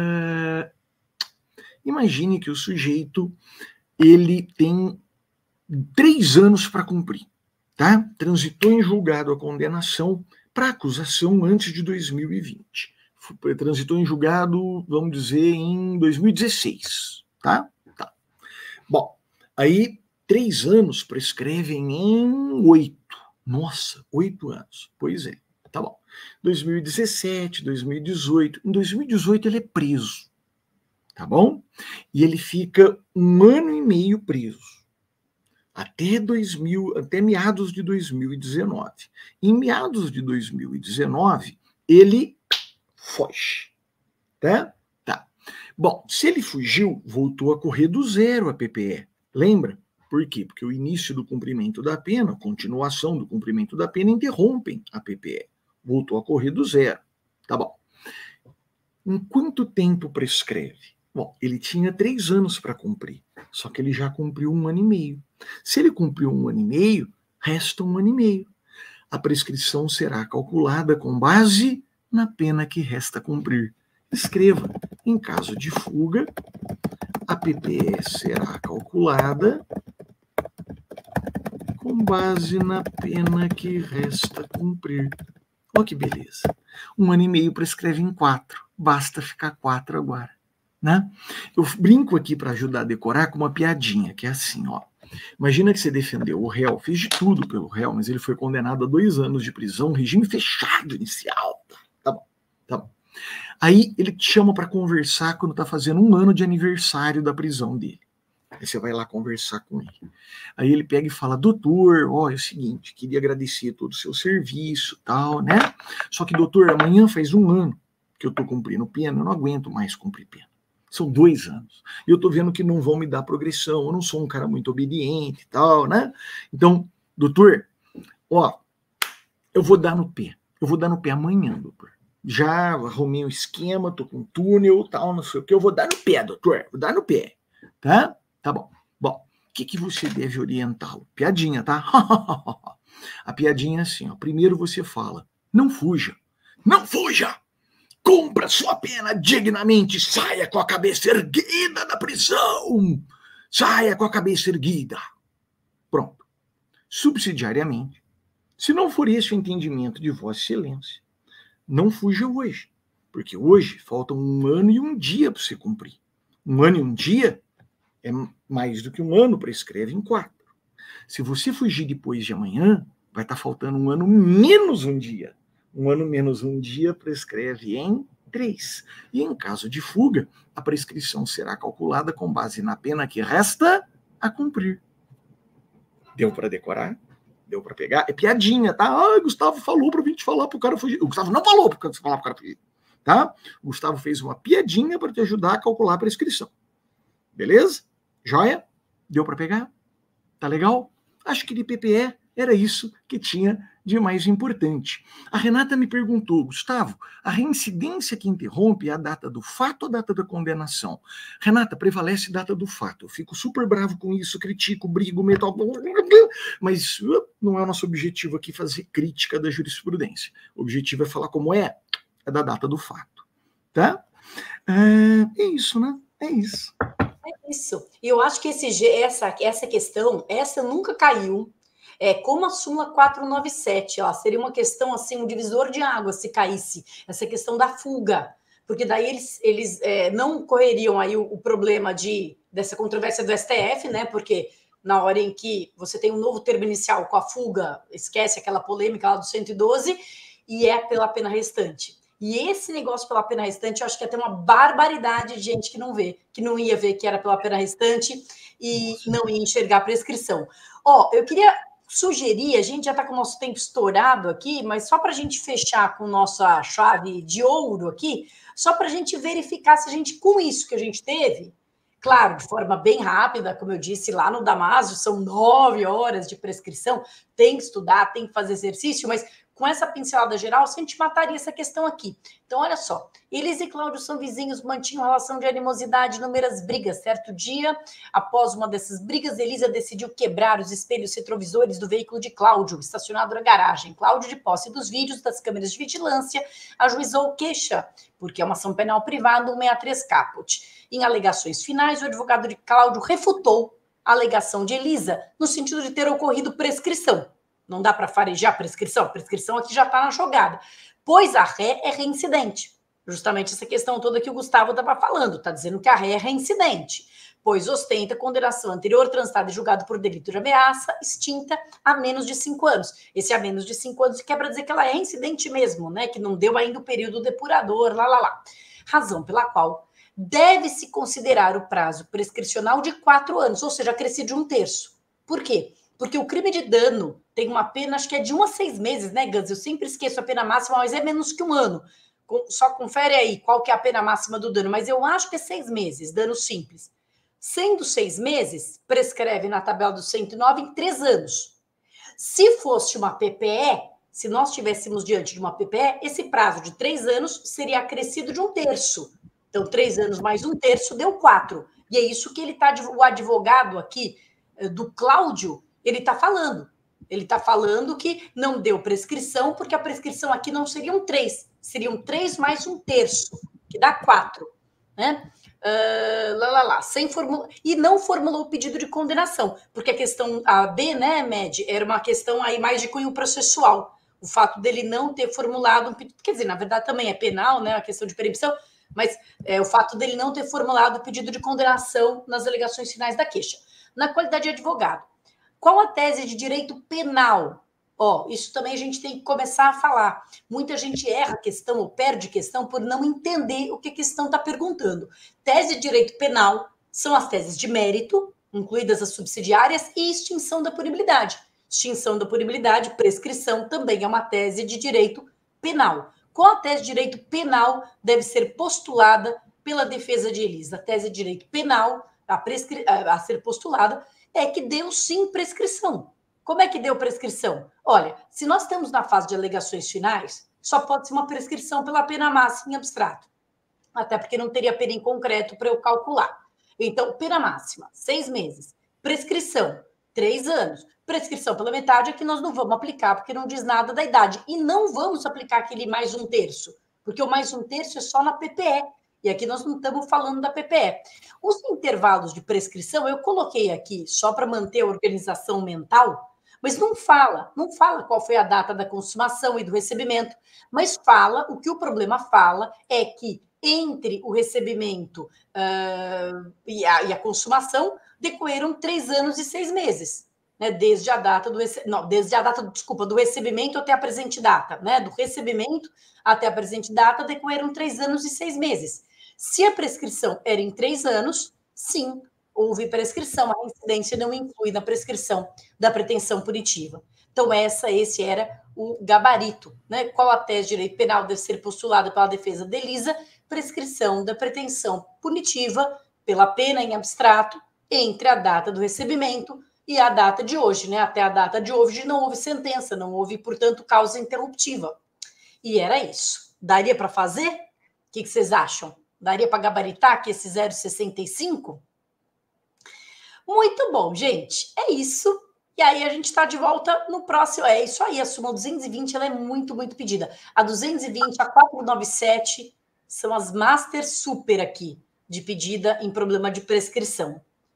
ele tem 3 anos para cumprir, tá? Transitou em julgado a condenação para acusação antes de 2020. Transitou em julgado, vamos dizer, em 2016, tá? Tá. Bom, aí 3 anos prescrevem em 8. Nossa, 8 anos. Pois é, tá bom. 2017, 2018. Em 2018 ele é preso, tá bom? E ele fica 1 ano e meio preso. Até meados de 2019. Em meados de 2019, ele foge, tá? Tá. Bom, se ele fugiu, voltou a correr do zero a PPE. Lembra? Por quê? Porque o início do cumprimento da pena, a continuação do cumprimento da pena, interrompem a PPE. Voltou a correr do zero. Tá bom. Em quanto tempo prescreve? Bom, ele tinha 3 anos para cumprir, só que ele já cumpriu 1 ano e meio. Se ele cumpriu 1 ano e meio, resta 1 ano e meio. A prescrição será calculada com base na pena que resta cumprir. Escreva, em caso de fuga, a PPE será calculada com base na pena que resta cumprir. Olha que beleza. 1 ano e meio prescreve em 4. Basta ficar 4 agora, né? Eu brinco aqui para ajudar a decorar com uma piadinha, que é assim, ó. Imagina que você defendeu o réu, fez de tudo pelo réu, mas ele foi condenado a 2 anos de prisão, regime fechado inicial. Tá bom, tá bom. Aí ele te chama para conversar quando tá fazendo 1 ano de aniversário da prisão dele. Aí você vai lá conversar com ele. Aí ele pega e fala, doutor, ó, é o seguinte, queria agradecer todo o seu serviço, tal, né? Só que, doutor, amanhã faz 1 ano que eu tô cumprindo pena, eu não aguento mais cumprir pena. São 2 anos. E eu tô vendo que não vão me dar progressão, eu não sou um cara muito obediente e tal, né? Então, doutor, ó, eu vou dar no pé. Eu vou dar no pé amanhã, doutor. Já arrumei um esquema, tô com túnel, tal, não sei o que. Eu vou dar no pé, doutor. Vou dar no pé. Tá? Tá bom. Bom, o que você deve orientá-lo? Piadinha, tá? A piadinha é assim, ó. Primeiro você fala, não fuja. Não fuja! Cumpra sua pena dignamente. Saia com a cabeça erguida da prisão. Saia com a cabeça erguida. Pronto. Subsidiariamente, se não for esse o entendimento de Vossa Excelência, não fuja hoje. Porque hoje faltam 1 ano e 1 dia para você cumprir. 1 ano e 1 dia é mais do que 1 ano, prescreve em 4. Se você fugir depois de amanhã, vai estar faltando 1 ano menos 1 dia. 1 ano menos 1 dia prescreve em 3. E em caso de fuga, a prescrição será calculada com base na pena que resta a cumprir. Deu para decorar? Deu para pegar? É piadinha, tá? Ah, Gustavo falou para vir te falar pro cara fugir. O Gustavo não falou para falar pro cara fugir, tá? O Gustavo fez uma piadinha para te ajudar a calcular a prescrição. Beleza? Joia? Deu para pegar? Tá legal? Acho que de PPE era isso que tinha de mais importante. A Renata me perguntou, Gustavo, a reincidência que interrompe é a data do fato ou a data da condenação? Renata, prevalece a data do fato. Eu fico super bravo com isso, critico, brigo, metal, mas não é o nosso objetivo aqui fazer crítica da jurisprudência. O objetivo é falar como é da data do fato. Tá? É isso, né? É isso. É isso. E eu acho que essa questão, essa nunca caiu. É como a súmula 497, ó, seria uma questão assim, um divisor de água se caísse, essa questão da fuga, porque daí eles não correriam aí o problema dessa controvérsia do STF, né? Porque na hora em que você tem um novo termo inicial com a fuga, esquece aquela polêmica lá do 112, e é pela pena restante. E esse negócio pela pena restante, eu acho que ia ter uma barbaridade de gente que não vê, que não ia ver que era pela pena restante e não ia enxergar a prescrição. Ó, eu queria sugerir, a gente já está com o nosso tempo estourado aqui, mas só para a gente fechar com nossa chave de ouro aqui, só para a gente verificar se a gente, com isso que a gente teve, claro, de forma bem rápida, como eu disse lá no Damásio, são 9 horas de prescrição, tem que estudar, tem que fazer exercício, mas com essa pincelada geral, a gente mataria essa questão aqui. Então, olha só, Elisa e Cláudio são vizinhos, mantinham relação de animosidade, inúmeras brigas. Certo dia, após uma dessas brigas, Elisa decidiu quebrar os espelhos retrovisores do veículo de Cláudio, estacionado na garagem. Cláudio, de posse dos vídeos das câmeras de vigilância, ajuizou queixa, porque é uma ação penal privada 163 caput. Em alegações finais, o advogado de Cláudio refutou a alegação de Elisa, no sentido de ter ocorrido prescrição. Não dá para farejar prescrição? A prescrição aqui já está na jogada. Pois a ré é reincidente. Justamente essa questão toda que o Gustavo estava falando. Está dizendo que a ré é reincidente. Pois ostenta condenação anterior transitada e julgado por delito de ameaça, extinta há menos de 5 anos. Esse há menos de 5 anos quer dizer que ela é reincidente mesmo, né? Que não deu ainda o período depurador, lá. Razão pela qual deve-se considerar o prazo prescricional de 4 anos, ou seja, acrescido de 1/3. Por quê? Porque o crime de dano tem uma pena, acho que é de 1 a 6 meses, né, Gans? Eu sempre esqueço a pena máxima, mas é menos que 1 ano. Só confere aí qual que é a pena máxima do dano, mas eu acho que é 6 meses, dano simples. Sendo 6 meses, prescreve na tabela do 109 em 3 anos. Se fosse uma PPE, se nós estivéssemos diante de uma PPE, esse prazo de 3 anos seria acrescido de 1/3. Então, 3 anos mais 1/3 deu 4. E é isso que ele está, o advogado aqui do Cláudio, ele está falando. Ele está falando que não deu prescrição, porque a prescrição aqui não seriam 3, seriam 3 mais 1/3, que dá 4. Né? E não formulou o pedido de condenação, porque a questão a B, né, Med, era uma questão aí mais de cunho processual. O fato dele não ter formulado um pedido, quer dizer, na verdade também é penal, né, a questão de perempção, mas o fato dele não ter formulado o pedido de condenação nas alegações finais da queixa. Na qualidade de advogado, qual a tese de direito penal? Isso também a gente tem que começar a falar. Muita gente erra a questão ou perde questão por não entender o que a questão está perguntando. Tese de direito penal são as teses de mérito, incluídas as subsidiárias, e extinção da punibilidade. Extinção da punibilidade, prescrição, também é uma tese de direito penal. Qual a tese de direito penal deve ser postulada pela defesa de Elisa? A tese de direito penal a ser postulada é que deu sim prescrição. Como é que deu prescrição? Olha, se nós estamos na fase de alegações finais, só pode ser uma prescrição pela pena máxima em abstrato. Até porque não teria pena em concreto para eu calcular. Então, pena máxima, 6 meses. Prescrição, 3 anos. Prescrição pela metade é que nós não vamos aplicar, porque não diz nada da idade. E não vamos aplicar aquele mais 1/3, porque o mais 1/3 é só na PPE. E aqui nós não estamos falando da PPE. Os intervalos de prescrição eu coloquei aqui só para manter a organização mental, mas não fala qual foi a data da consumação e do recebimento, mas fala, o que o problema fala é que entre o recebimento e a consumação decorreram 3 anos e 6 meses. Né, desde a data do recebimento até a presente data, né? Do recebimento até a presente data decorreram 3 anos e 6 meses. Se a prescrição era em 3 anos, sim, houve prescrição. A reincidência não inclui na prescrição da pretensão punitiva. Então, esse era o gabarito. Né? Qual a tese de direito penal deve ser postulada pela defesa de Elisa? Prescrição da pretensão punitiva pela pena em abstrato entre a data do recebimento e a data de hoje, né? Até a data de hoje não houve sentença, não houve, portanto, causa interruptiva. E era isso. Daria para fazer? O que vocês acham? Daria para gabaritar aqui esse 0,65? Muito bom, gente. É isso. E aí a gente está de volta no próximo. É isso aí, a súmula 220 ela é muito, muito pedida. A 220, a 497 são as master super aqui de pedida em problema de prescrição.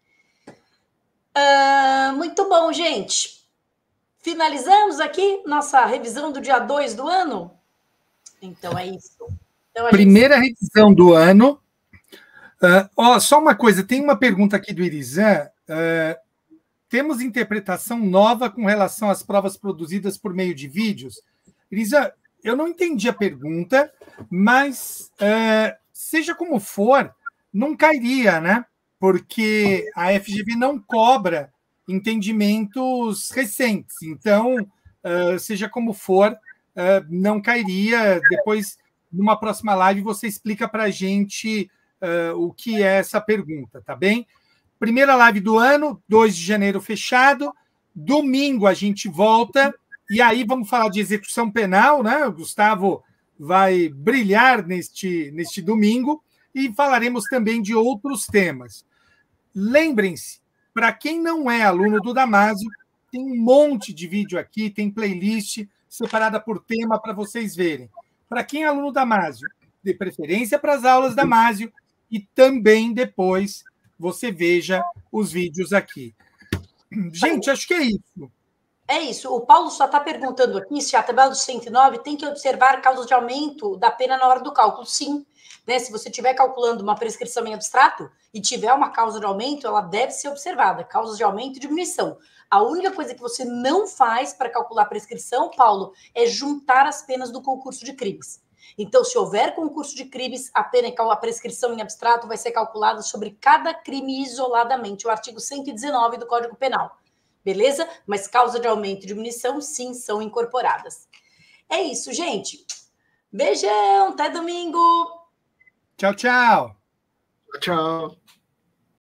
Muito bom, gente. Finalizamos aqui nossa revisão do dia 2 do ano? Então é isso. Então, primeira revisão do ano. Só uma coisa, tem uma pergunta aqui do Irizan. Temos interpretação nova com relação às provas produzidas por meio de vídeos? Irizan, eu não entendi a pergunta, mas seja como for, não cairia, né? Porque a FGV não cobra entendimentos recentes. Então, seja como for, não cairia. Depois, numa próxima live, você explica para a gente o que é essa pergunta, tá bem? Primeira live do ano, 2 de janeiro fechado. Domingo a gente volta E aí vamos falar de execução penal, né? O Gustavo vai brilhar neste domingo e falaremos também de outros temas. Lembrem-se, para quem não é aluno do Damásio, tem um monte de vídeo aqui, tem playlist separada por tema para vocês verem. Para quem é aluno da Damásio, de preferência para as aulas da Damásio, e também depois você veja os vídeos aqui. Gente, acho que é isso. É isso. O Paulo só está perguntando aqui se a tabela do 109 tem que observar causas de aumento da pena na hora do cálculo. Sim. Né? Se você estiver calculando uma prescrição em abstrato e tiver uma causa de aumento, ela deve ser observada. Causas de aumento e diminuição. A única coisa que você não faz para calcular a prescrição, Paulo, é juntar as penas do concurso de crimes. Então, se houver concurso de crimes, a prescrição em abstrato vai ser calculada sobre cada crime isoladamente, o artigo 119 do Código Penal. Beleza? Mas causa de aumento e diminuição, sim, são incorporadas. É isso, gente. Beijão, até domingo. Tchau, tchau. Tchau.